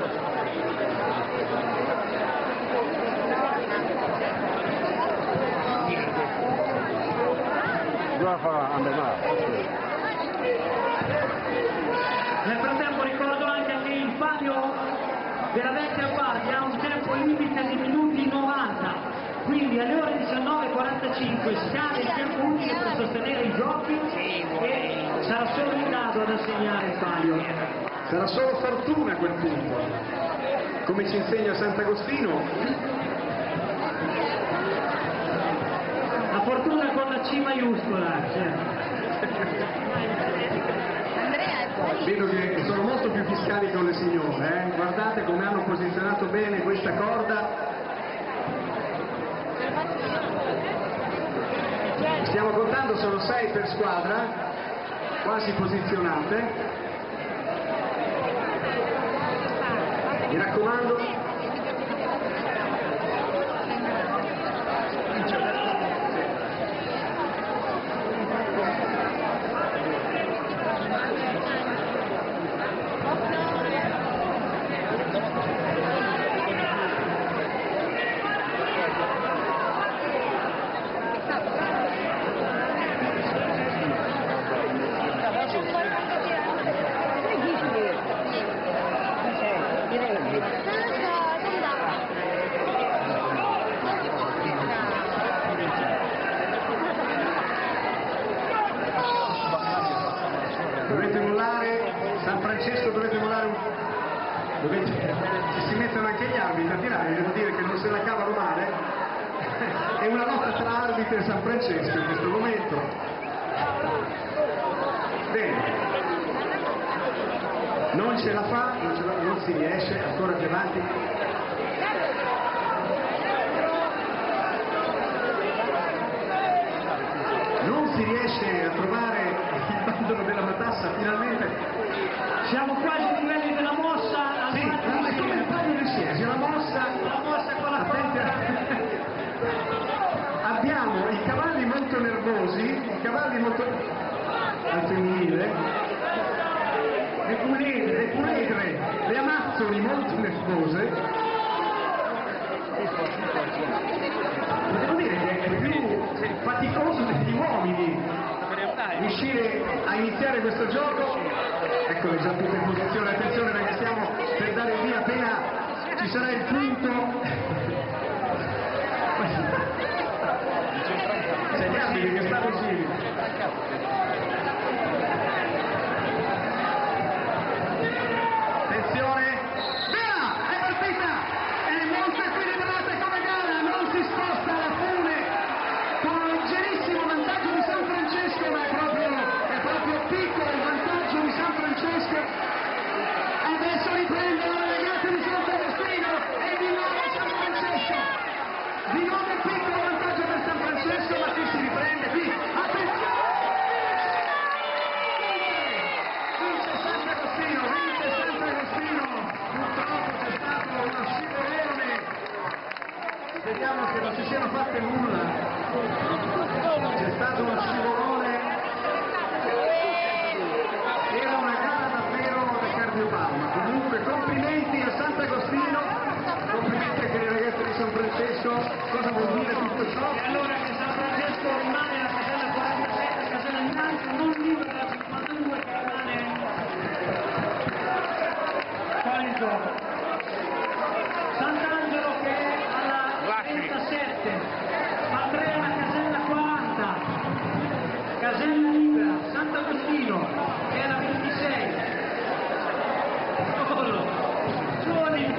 Dove fa andare? Nel frattempo ricordo anche che il Fabio della vecchia guardia ha un tempo limite di minuti 90, quindi alle ore 19:45 scade il tempo utile per sostenere i giochi e sarà solo in grado ad assegnare il Fabio. Sarà solo fortuna a quel punto. Come ci insegna Sant'Agostino, La fortuna con la C maiuscola, vedo che sono molto più fiscali con le signore, Guardate come hanno posizionato bene questa corda. Stiamo contando, sono 6 per squadra, quasi posizionate. Mi raccomando. Dovete mollare, San Francesco dovete mollare se si mettono anche gli arbitri a tirare, devo dire che non se la cavano male, è una lotta tra arbitri e San Francesco in questo momento. Bene, non ce la fa, non si riesce, ancora più avanti. Non si riesce a trovare il bandolo della matassa, finalmente. Siamo quasi ai livelli della mossa. Sì, ma è come il taglio di siesi, la mossa con la abbiamo i cavalli molto nervosi, i cavalli molto al femminile, le puledre, le amazzoni molto nervose. Devo dire che è più faticoso degli uomini riuscire a iniziare questo gioco. Eccole già tutte in posizione, attenzione perché stiamo per dare il via appena ci sarà il punto. C'è gli arbitri che stanno vicini. Attenzione, via, è partita, è molto equilibrata come gara, non si sposta la fune con un leggerissimo vantaggio di San Francesco, ma è proprio piccolo il vantaggio di San Francesco. Adesso riprendono le regate di Sant'Agostino e di nuovo San Francesco, di nuovo il piccolo vantaggio per San Francesco, ma qui si riprende, qui, attenzione! Vince Sant'Agostino, purtroppo c'è stato uno scivolone, speriamo che non si siano fatte nulla, c'è stato uno scivolone, era una gara davvero da cardiopalma. Comunque complimenti a Sant'Agostino, complimenti anche alle ragazze di San Francesco. Cosa vuol dire tutto ciò? E allora che San Francesco rimane alla casella 47, casella in alto, non libera la 52 che rimane fuori il gioco. Sant'Angelo che è alla 37, fa 3 alla casella 40, casella libera, Sant'Agostino che è alla 26, Giovani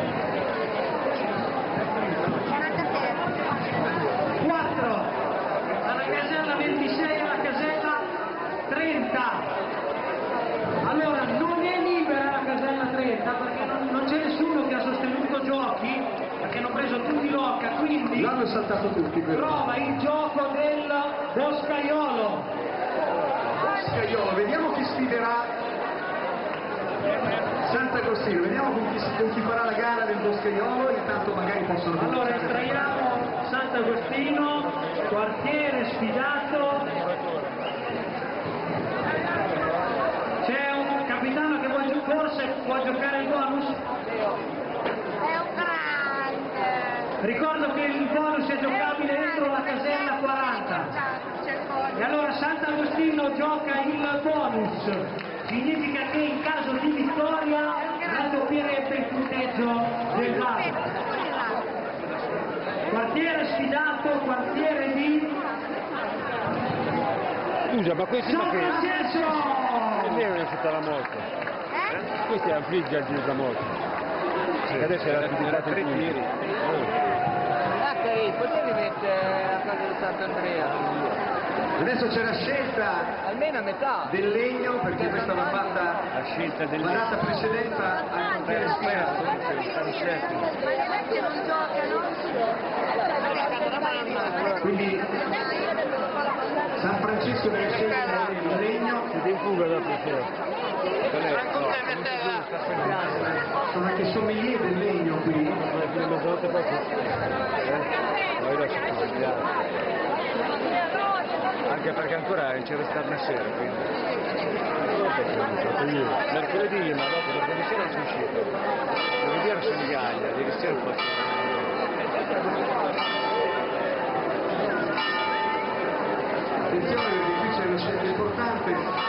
4, alla casella 26, alla casella 30. Allora non è libera la casella 30 perché non c'è nessuno che ha sostenuto giochi, perché hanno preso tutti l'occa, quindi L'hanno saltato tutti però. trova il gioco del boscaiolo. Vediamo chi sfiderà Sant'Agostino, vediamo con chi farà la gara del boscaiolo, intanto magari possono... Allora estraiamo Sant'Agostino, quartiere sfidato. C'è un capitano che forse può giocare il bonus? È un grande. Ricordo che il bonus è giocabile entro la casella 40. E allora Sant'Agostino gioca il bonus, significa che in caso di vittoria raddoppierebbe il punteggio dell'altro. Quartiere sfidato, quartiere di Scusa, ma questi San ma che? Francesco! È vero che è stata la morte. Questi è affligge al giusto la morte. Perché adesso era attività 3 tiri. potevi mettere la casa di Sant'Andrea? Adesso c'è la scelta Almeno a metà. del legno, perché questa va fatta La scelta del la data precedenza al cantiere esperto. Ma le vecchie non giocano? Quindi San Francesco deve scegliere il legno, siete in fuga dopo sera. sono anche sommelier del legno qui. Anche perché ancora c'è restato una sera, quindi. Mercoledì, ma dopo mercoledì sera non sono uscito. Mercoledì ero a Senigallia, ieri sera poi. Attenzione perché qui c'è una scelta importante.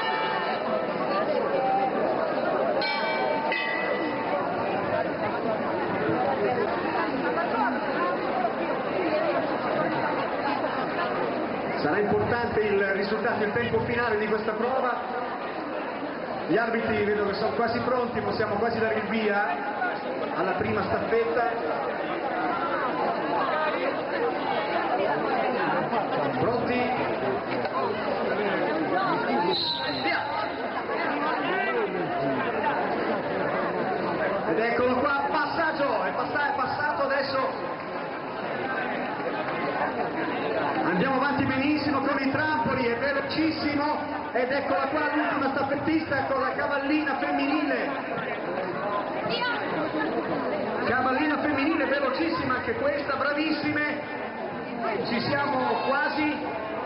Sarà importante il risultato, il tempo finale di questa prova. Gli arbitri vedo che sono quasi pronti, possiamo quasi dare il via alla prima staffetta. Pronti? Via! Ed eccolo qua, passaggio, è passato adesso. Andiamo avanti benissimo con i trampoli, è velocissimo, ed eccola qua l'ultima staffettista con la cavallina femminile. Cavallina femminile velocissima anche questa, bravissime. Ci siamo quasi.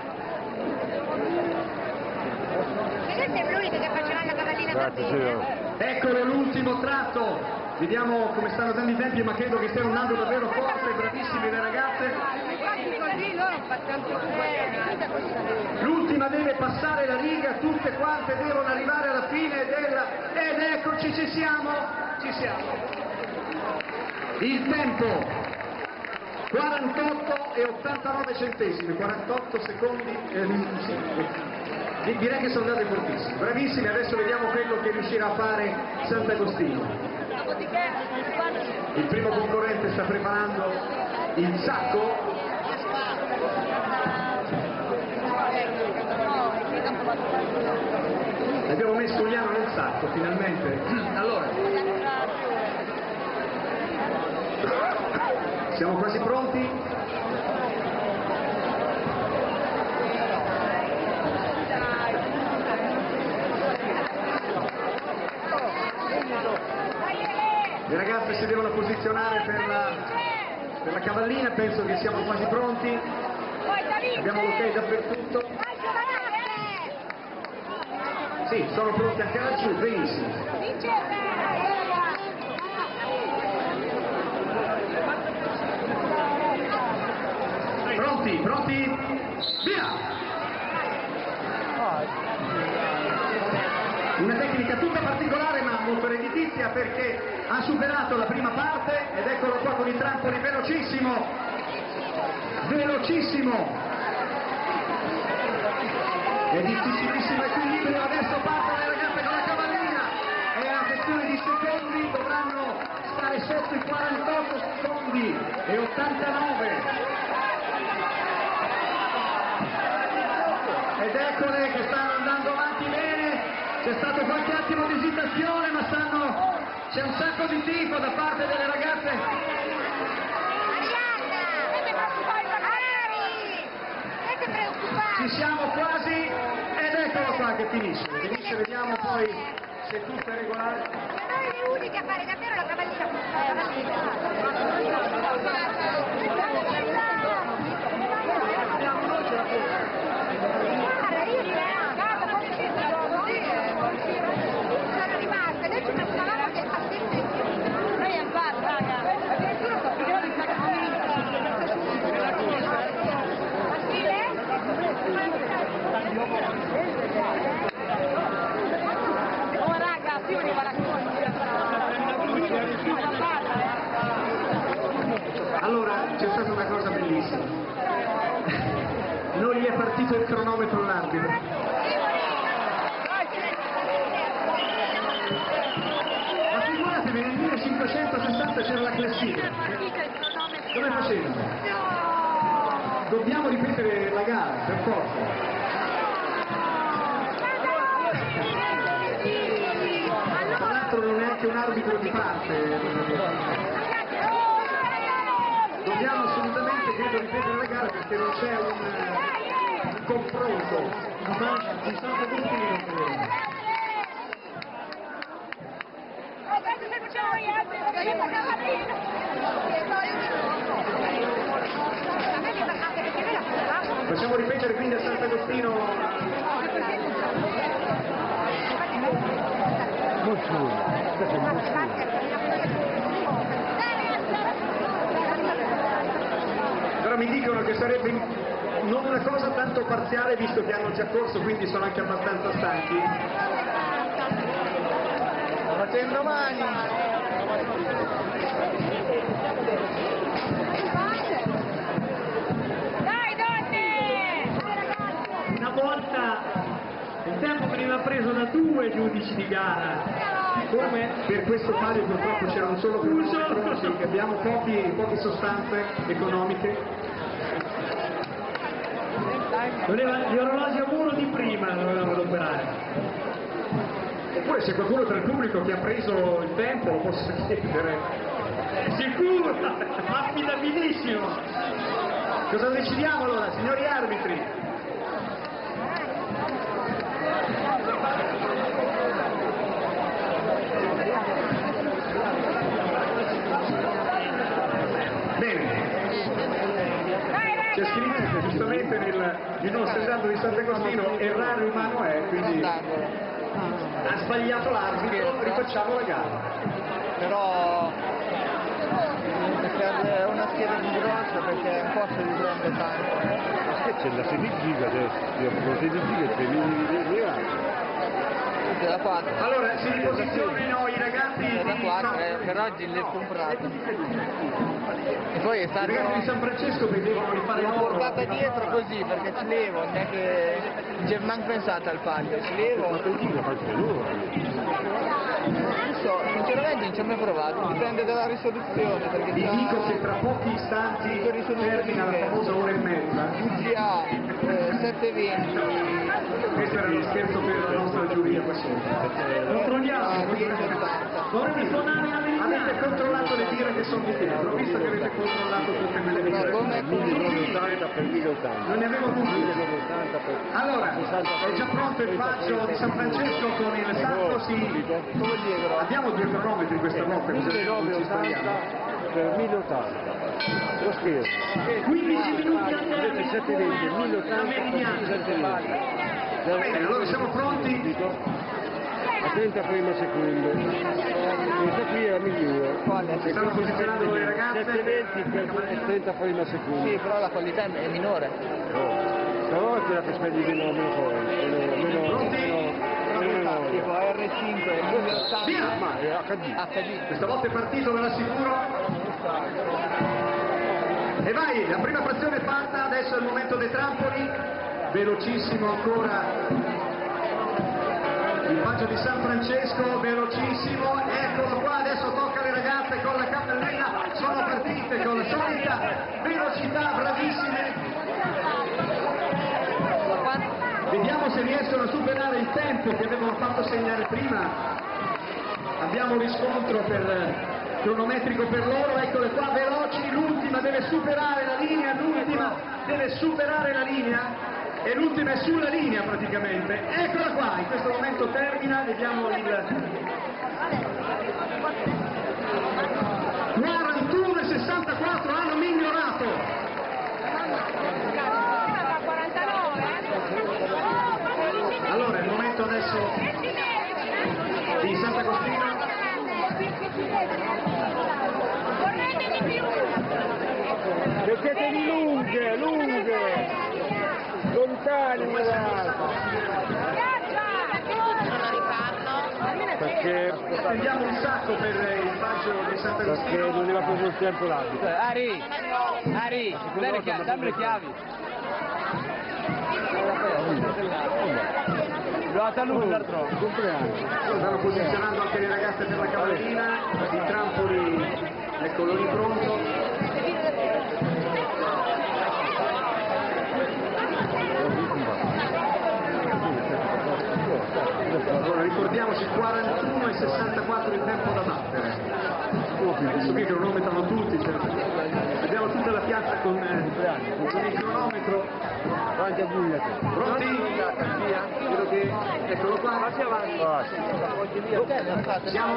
Questa è l'unica che faceva la cavallina bambina. Eccolo l'ultimo tratto. Vediamo come stanno dando i tempi, ma credo che stiano andando davvero forte, bravissime le ragazze. L'ultima deve passare la riga, tutte quante devono arrivare alla fine della... Ed eccoci, ci siamo. Il tempo 48 e 89 centesimi, 48 secondi e 25. Direi che sono andate fortissime, bravissime. Adesso vediamo quello che riuscirà a fare Sant'Agostino. Il primo concorrente sta preparando il sacco. Abbiamo messo Uliano nel sacco finalmente. Allora, siamo quasi pronti. Le ragazze si devono posizionare per la cavallina, penso che siamo quasi pronti. Abbiamo l'ok dappertutto. Sì, sono pronti anche laggiù, benissimo. Pronti? Via! Una tecnica tutta particolare ma molto redditizia perché ha superato la prima parte ed eccolo qua con i trampoli, velocissimo! È difficilissimo equilibrio, adesso partono le ragazze con la cavallina e a questione di secondi dovranno stare sotto i 48 secondi e 89. Ed eccole che stanno andando avanti bene, c'è stato qualche attimo di esitazione ma c'è un sacco di tifo da parte delle ragazze. Ci siamo quasi ed eccolo qua che finisce, vediamo poi se tutto è regolare. Noi le uniche a fare davvero la cavallina. Sono rimaste, noi ci pensavamo che partisse noi è fatto, raga. Addirittura sto pigliando il oh raga, si univa la Allora c'è stata una cosa bellissima, non gli è partito il cronometro l'arbitro. Ma figuratevi, nel 1560 c'era la classifica, come facevano? dobbiamo ripetere la gara, per forza. Tra l'altro non è neanche un arbitro di parte. Dobbiamo assolutamente, credo, ripetere la gara perché non c'è un confronto. Ma ci sono tutti credo. Facciamo ripetere quindi a Sant'Agostino. Però mi dicono che sarebbe non una cosa tanto parziale visto che hanno già corso, quindi sono anche abbastanza stanchi. Facendo mani! Dai donne! Una volta il tempo veniva preso da 2 giudici di gara. Come per questo palio purtroppo c'erano solo cronometri, che abbiamo poche sostanze economiche. Gli orologi a muro di prima dovevano adoperare. Oppure c'è qualcuno tra il pubblico che ha preso il tempo, lo posso chiedere. Sicuro, affidabilissimo. Cosa decidiamo allora, signori arbitri? Bene. C'è scritto giustamente di non Sesando di Sant'Agostino, errare umano è, quindi ha sbagliato l'arbitro, rifacciamo la gara. Però serve una scheda più grossa perché un po' si riprende tanto. Che c'è la 16 giga adesso, la 16 giga c'è Da 4. Allora si riposizionino i ragazzi Da di 4, per oggi l'ho comprato. E poi è I stato ragazzi di San Francesco che devono rifare l'ho loro. portata dietro così perché ci levo, neanche ci è manco pensato al palio, ci levo. Non so, sinceramente non ci ho mai provato, dipende dalla risoluzione, perché Vi dico che tra pochi istanti termina la famosa ora e mezza. UGA 720 Questo era lo scherzo per la nostra giuria qua sopra. Controlliamo. 1080. Dovremmo suonare alle Avete controllato le tire che sono di dietro, ho visto che avete controllato tutte quelle di dietro. Come 1080 per 1080. Non ne avevo dubbi. 1080 per... Allora, è già pronto il paggio di San Francesco con il sacco, sì. Come dietro? Abbiamo 2 cronometri questa volta, così non ci spariamo. 1980 per 1080. Lo scherzo. 15 minuti al Invece termine. 720, 1080 La per meridiana. 720. Va bene, allora siamo pronti. A 30 prima secondo. Questa qui è la migliore. Si stanno posizionando le ragazze. 720 per 30 prima secondo. Sì, però la qualità è minore. Però è quella che spendi meno Tipo R5, 2080. Via! ma è HD. HD. Questa volta è partito, ve l'assicuro. E vai, la prima frazione fatta, adesso è il momento dei trampoli. Velocissimo ancora il paggio di San Francesco, velocissimo, eccolo qua, adesso tocca alle ragazze con la cappellina, sono partite con la solita velocità, bravissime. Vediamo se riescono a superare il tempo che avevano fatto segnare prima. Abbiamo un riscontro cronometrico per loro, eccole qua, veloci, l'ultima deve superare la linea, l'ultima deve superare la linea. E l'ultima è sulla linea praticamente, eccola qua, in questo momento termina, vediamo il 41,64, hanno migliorato. Allora è il momento adesso di Sant'Agostino. Mettetevi lunghe, lontani perché Prendiamo un sacco per il paggio di Sant'Agostino. non aveva preso il tempo l'arbitro. Ari, dammi le chiavi. Guarda lui l'altro. Compleanno. Stanno posizionando anche le ragazze per la cavallina, i trampoli, ecco lì pronto. ricordiamoci 41,64 il tempo da battere. Adesso qui cronometrano tutti, cioè. Abbiamo tutta la piazza con il cronometro. Avanti a buia. Pronti? Vedo che eccolo qua. Passi avanti. Siamo?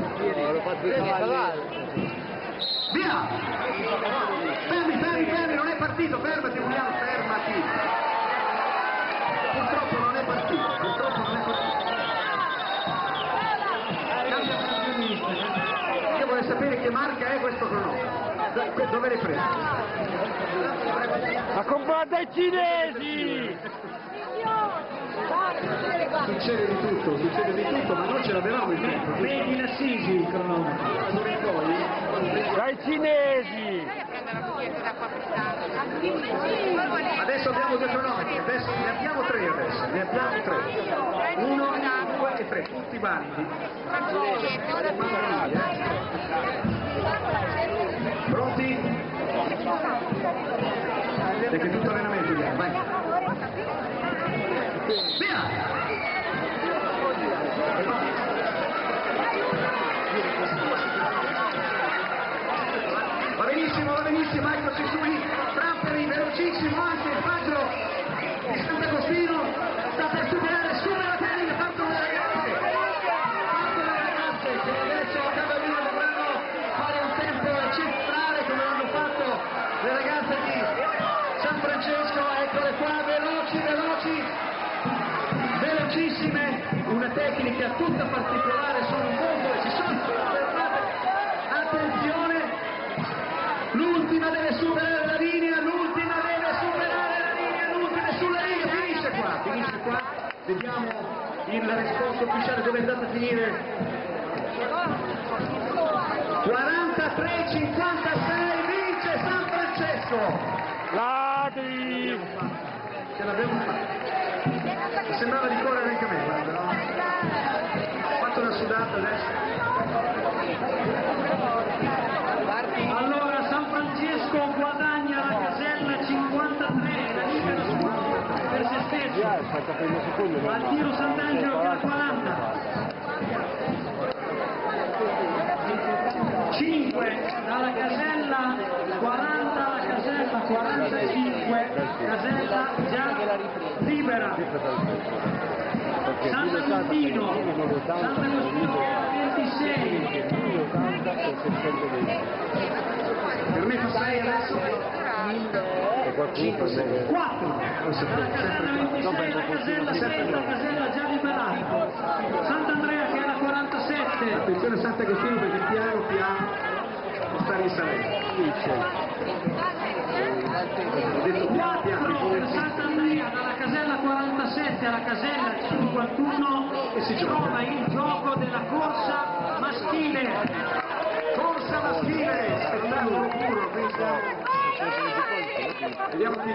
Via! Fermi, non è partito, fermati Giuliano, fermati! Purtroppo non è partito. Cambia campionista. Io vorrei sapere che marca è questo cronometro. Dove l'hai preso? Ma combatta i cinesi! Succede di tutto, ma noi ce l'avevamo il tempo. Vedi l'Assisi il cronometro. Dai cinesi! Adesso abbiamo 2 cronometri, adesso ne abbiamo 3 adesso, 1, 2 e 3, tutti validi. Pronti? Perché tutto allenamento, vai. Via! Va benissimo, eccoci sui tramperi, velocissimo anche il Faggio di Sant'Agostino, sta per supera la tecnica, partono le ragazze che adesso a Cavallino dovranno fare un tempo eccezionale come hanno fatto le ragazze di San Francesco, eccole qua, velocissime, una tecnica tutta particolare, sono bombole, si sono fermate, attenzione! L'ultima deve superare la linea, l'ultima sulla riga, finisce qua, vediamo il risposto ufficiale dove è andata a finire. 43-56, vince San Francesco! Ladri! Ce l'abbiamo fatta. Mi sembrava di correre anche a me, guarda, no? Ho fatto una sudata adesso. Allora San Francesco guadagna la casella 53, la libera per se stesso. Al tiro Sant'Angelo che è 40. 5 dalla casella 40 alla casella 45, casella già libera. Sant'Agostino che era 26. Per me tu sei adesso 5, 6, 4 dalla casella 26 la casella 7, la casella già liberata. Sant'Andrea che era 47. Attenzione a Sant'Agostino perché piano sta risalendo. Ho detto piano 4 per Sant'Andrea dalla casella 47 alla casella 51 e si trova il gioco della corsa maschile. Corsa maschile, spettacolo puro, vediamo chi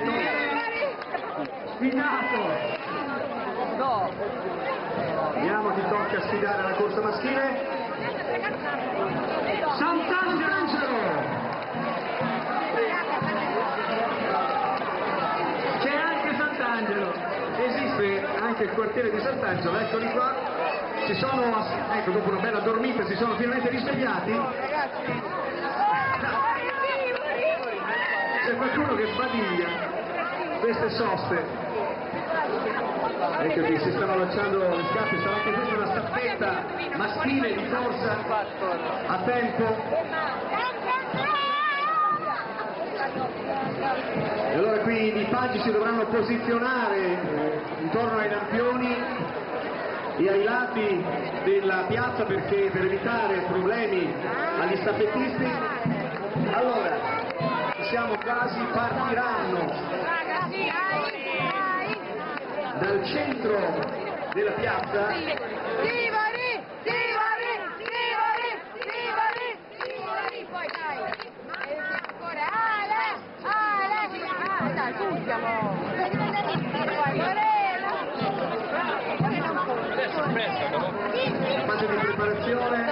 Sfidato. Vediamo chi tocca a sfidare la corsa maschile. Sant'Angelo. C'è anche Sant'Angelo. Esiste anche il quartiere di Sant'Angelo, eccoli qua. Si sono, ecco, dopo una bella dormita si sono finalmente risvegliati. C'è qualcuno che sbadiglia queste soste. Ecco che si stanno lanciando le scarpe, sarà anche questa una staffetta maschile di corsa a tempo. E allora qui i paggi si dovranno posizionare intorno ai lampioni e ai lati della piazza perché per evitare problemi agli staffettisti. Allora, siamo quasi, partiranno dal centro della piazza. Poi dai, ancora Ale, dai, tu siamo. Fase di preparazione,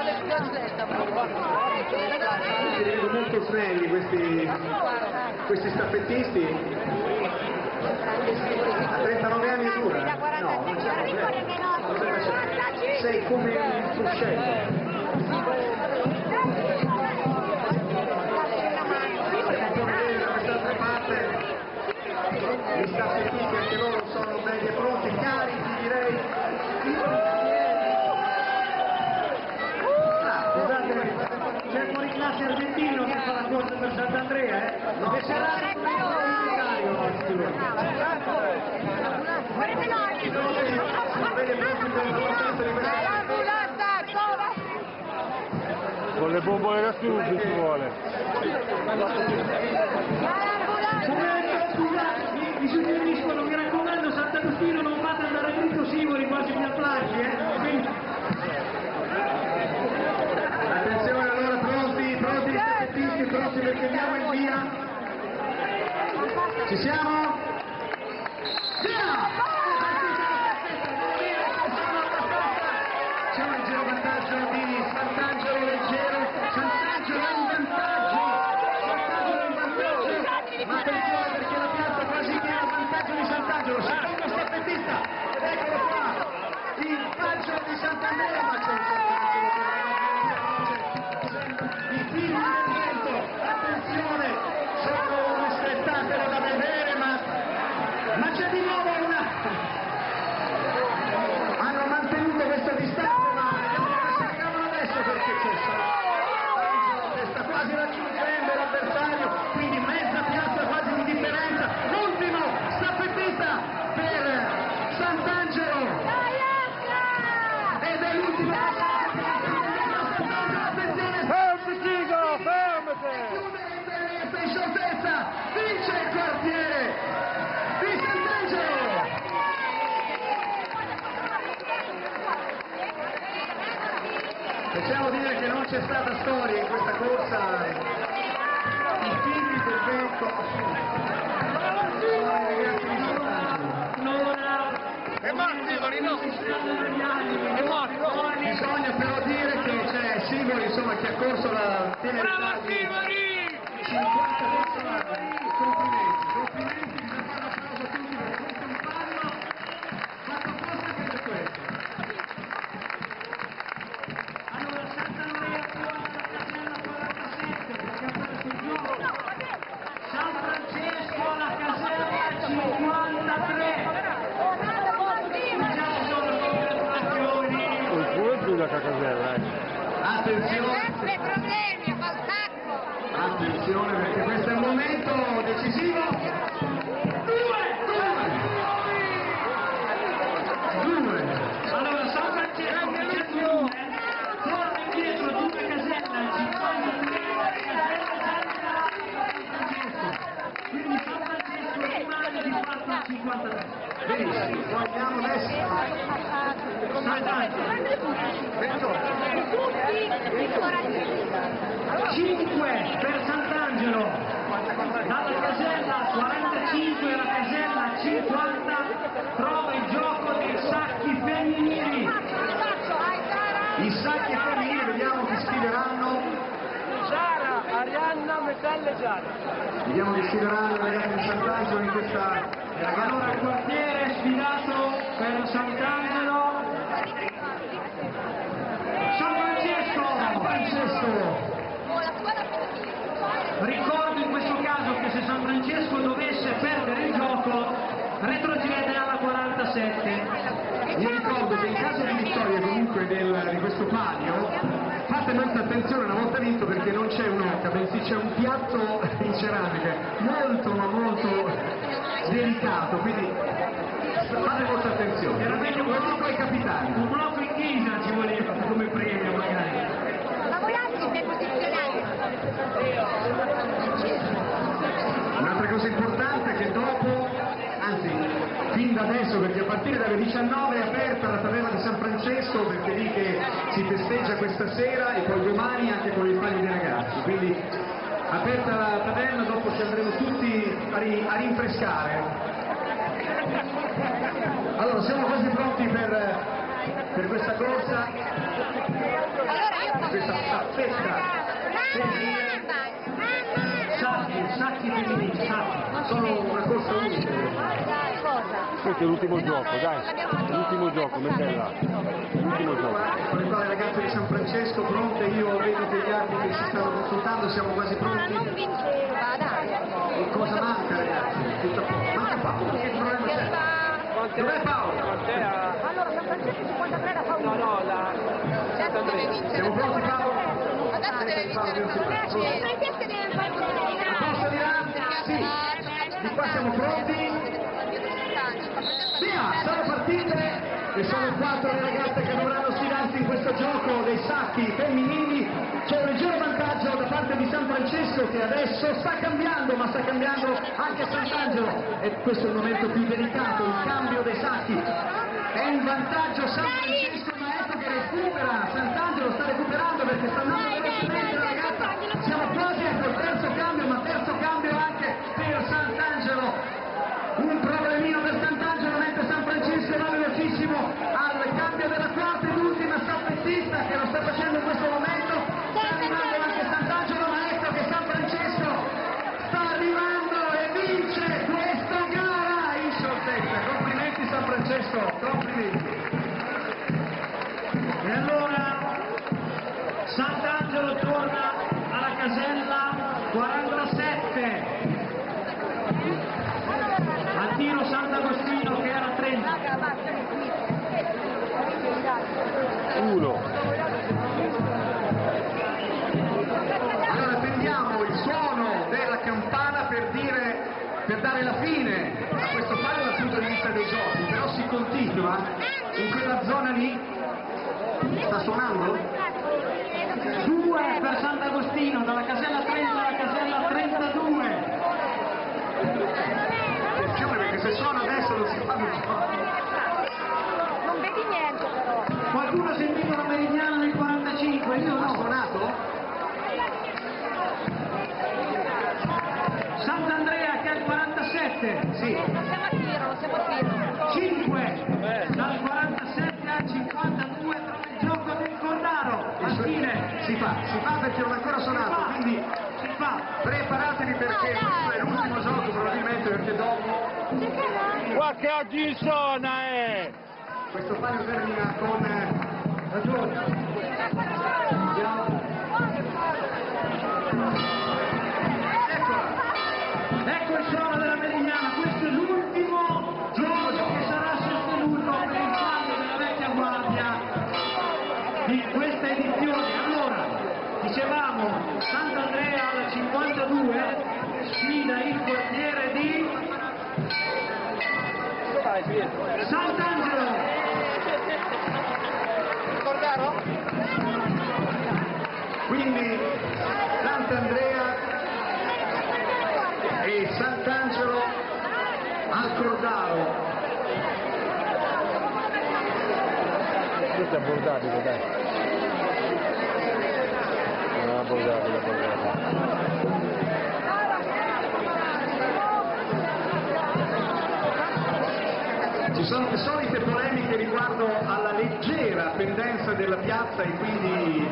li vedo molto snelli questi staffettisti. A 39 anni dura? Da 40 No, non c'è problema. anni. Sei come il Fruscello. Da quest'altra parte gli staffettini anche loro sono belli e pronti, carichi direi. Scusate, c'è fuori classe argentino che fa la corsa per Sant'Andrea, eh? No, E sarà Con le bombole da studio ci vuole. mi suggeriscono, mi raccomando, Sant'Agostino non fate andare dritto Sivoli quasi mi applausi, Quindi... Attenzione allora, pronti gli staffettisti, pronti perché andiamo in via. Ci siamo? Via! C'è un leggero vantaggio di Sant'Angelo leggero, Sant'Angelo è in vantaggio, ma attenzione perché la piazza quasi piena, vantaggio di Sant'Angelo, secondo staffettista, ed eccolo qua, il calcio di Sant'Andrea, ma c'è un Sant'Angelo di filo di vento, attenzione, sono uno spettacolo da vedere, ma c'è di nuovo una... Hanno mantenuto questa distanza, ma si accavano adesso perché c'è Sant'Angelo che sta quasi raggiungendo l'avversario, quindi mezza piazza quasi di differenza, l'ultimo staffettista per Sant'Angelo ed è l'ultimo Sant'Angelo, attenzione, Fermati, Gigo, fermati! in scioltezza, vince il quartiere di Sant'Angelo. Possiamo dire che non c'è stata storia in questa corsa, i figli del vento sono i ragazzi di Sant'Angelo. È morto, no? È morto. Bisogna però dire che c'è Sivoli, insomma, che ha corso la tenerità di 50 persone. Complimenti, bisogna fare un applauso a tutti perché questo è un pallo fatto apposta anche per questo. Allora, Sant'Andrea torna alla casella 47 perché ha perso il gioco. San Francesco alla casella 53. Diciamo solo congratulazioni. Il culo è giù da Cacasella, Attenzione, Sempre problemi, fa il sacco. attenzione perché questo è il momento decisivo. Due. Allora, San Francesco che c'è 2, torna indietro 2 caselle, 53 casella quindi San Francesco rimane di fatto a 53. Benissimo, poi andiamo adesso. Sant'Angelo 5 per Sant'Angelo, dalla casella 45 alla casella 50 trova il gioco dei sacchi femminili. I sacchi femminili, vediamo chi sfideranno. Giara, Arianna, Metelle Giara. Vediamo chi sfideranno i ragazzi di Sant'Angelo in questa gara. Allora il quartiere sfidato per Sant'Angelo. San Francesco! Ricordo in questo caso che se San Francesco dovesse perdere il gioco retrocede alla 47. Vi ricordo che in caso di vittoria comunque di questo palio, fate molta attenzione una volta vinto perché non c'è un'oca, bensì c'è un piatto in ceramica, molto ma molto delicato, quindi fate molta attenzione. Era meglio Lo dico ai capitani. un blocco in ghisa ci voleva come premio magari. Ma voi altri siete posizionati? Un'altra cosa importante è che dopo, anzi fin da adesso, perché a partire dalle 19 è aperta la taverna di San Francesco, perché è lì che si festeggia questa sera e poi domani anche con il palio dei ragazzi, quindi aperta la taverna, dopo ci andremo tutti a rinfrescare. Allora siamo quasi pronti per questa corsa, questa staffetta femminile. Sacchi femminili, sacchi. Sono una corsa unica. Questo è l'ultimo gioco, dai. L'ultimo gioco, mettela. L'ultimo gioco. Ecco qua le ragazze di San Francesco pronte, io vedo che gli arbitri si stanno consultando, siamo quasi Ma pronti. non vinceva, dai. E cosa manca ragazzi? Tutto a posto. Manca Paolo, che problema c'è? Dov'è Paolo? Allora, San Francesco 53 da Paolo. No, Adesso deve vincere. Siamo pronti Paolo? Adesso deve vincere San Francesco. Deve fare A posto di là? Sì. Di qua siamo pronti? Via, sono partite e sono 4 le ragazze che dovranno sfidarsi in questo gioco dei sacchi femminili. C'è un leggero vantaggio da parte di San Francesco che adesso sta cambiando, ma sta cambiando anche Sant'Angelo e questo è il momento più delicato, il cambio dei sacchi. È in vantaggio San Francesco, ma ecco che recupera, Sant'Angelo sta recuperando perché sta andando velocemente la ragazza. Siamo quasi al terzo cambio, ma terzo cambio anche per Sant'Angelo. Un problemino per Sant'Angelo mentre San Francesco va velocissimo al cambio della quarta ed ultima staffettista che lo sta facendo in questo momento. Sta arrivando anche Sant'Angelo, ma ecco che San Francesco sta arrivando e vince questa gara in scioltezza. Complimenti San Francesco, complimenti. E allora Sant'Angelo torna alla casella 47. Al tiro Sant'Agostino che era 30. 1. Allora prendiamo il suono della campana per dare la fine a questo fallo dal punto di vista dei giochi, però si continua in quella zona lì. Sta suonando? 2 per Sant'Agostino, dalla casella 30 alla casella 32. Attenzione perché se suona adesso non si fanno i giochi. Non vedi niente però. Qualcuno ha sentito la meridiana nel 45? Io Ha no. suonato? Sant'Andrea che è il 47. Sì. Non siamo a tiro. 5 dal 47 al 52 trova il gioco del Cornaro. Al fine. Si fa perché non ha ancora suonato, quindi Si fa. preparatevi perché questo è l'ultimo gioco probabilmente perché dopo Qua che oggi suona, questo palio termina con ragione. Vediamo. Eccola. Ecco il suono della meridiana, questo è l'ultimo gioco che sarà sostenuto per il saldo della vecchia guardia di questa edizione. Allora, dicevamo, Sant'Andrea al 52 sfida il portiere di Sant'Angelo. Quindi Sant'Andrea e Sant'Angelo al Cordaro. Questo è abbordabile, dai. Non è abbordabile. Ci sono le solite polemiche riguardo alla leggera pendenza della piazza e quindi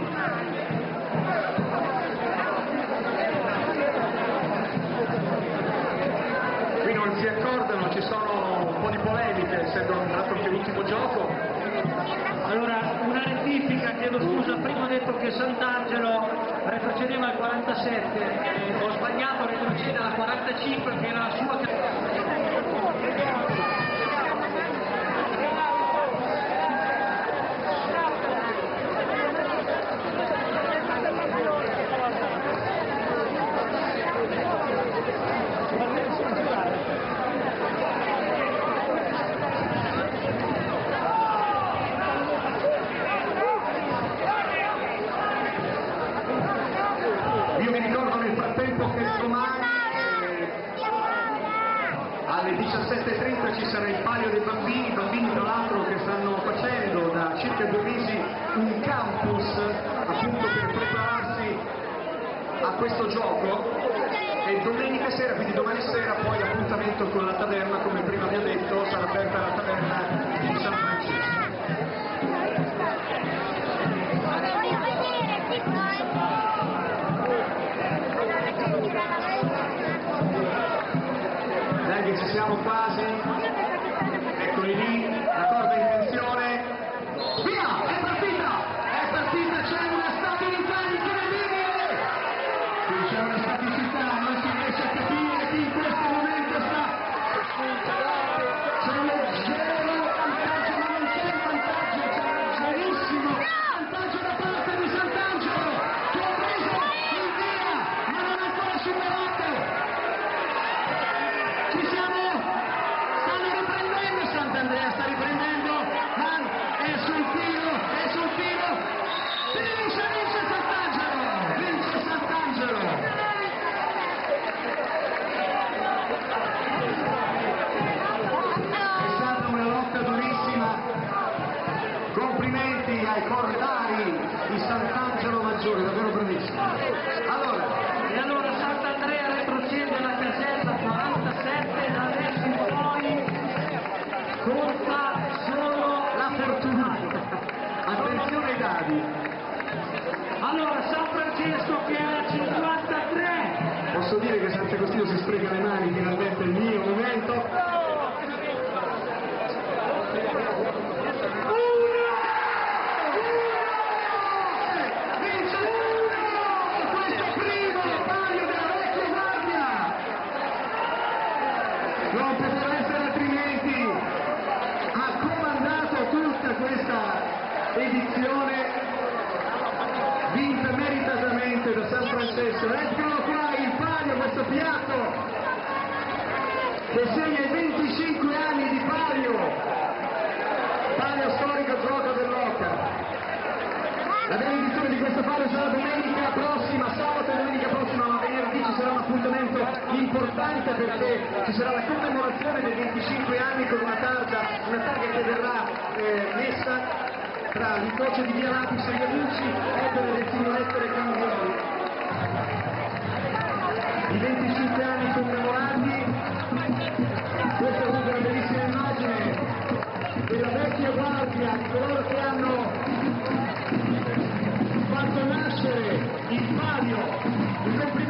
qui non si accordano, ci sono un po' di polemiche essendo andato anche l'ultimo gioco. Allora, una rettifica, chiedo scusa, prima ho detto che Sant'Angelo retrocedeva al 47, ho sbagliato, retrocede alla 45 che era la sua Io mi ricordo nel frattempo che domani alle 17:30 ci sarà il palio dei bambini, bambini tra l'altro che stanno facendo da circa 2 mesi un campus appunto per prepararsi a questo gioco e domenica sera, quindi domani sera poi l'appuntamento con la taverna, come prima vi ho detto, sarà aperta la taverna di San Francesco. quasi, eccoli lì, la corda in tensione, via, è partita, c'è una stabilità incredibile, qui c'è una staticità, non si riesce a capire chi in questo momento sta, c'è un leggero vantaggio, ma non c'è un vantaggio, c'è un leggerissimo vantaggio da parte di Sant'Angelo, che ha preso il via, ma non ha ancora superato. Ci siamo, stanno riprendendo, Sant'Andrea sta riprendendo, ma è sul tiro, vince Sant'Angelo. È stata una lotta durissima, complimenti ai corredari di Sant'Angelo Maggiore, davvero bravissimi. Allora Sant'Andrea retrocede alla casella 47, da adesso in poi conta solo La fortuna, attenzione ai dadi, allora San Francesco che è a 53. posso dire che Sant'Agostino si sfrega le mani, finalmente il mio momento. Non poteva essere altrimenti, ha comandato tutta questa edizione vinta meritatamente da San Francesco. Eccolo qua il palio, questo piatto che segna i 25 anni di palio storico gioco dell'Oca. La benedizione di questo palio sarà domenica prossima, sabato e domenica prossima, ma venerdì ci sarà un appuntamento importante perché ci sarà la commemorazione dei 25 anni con una targa che verrà messa tra l'incrocio di Via Lapis e Via Luci, opere del signorette Le Canzoni. I 25 anni commemorati, questa è una bellissima immagine della vecchia guardia, di coloro che hanno fatto nascere il palio,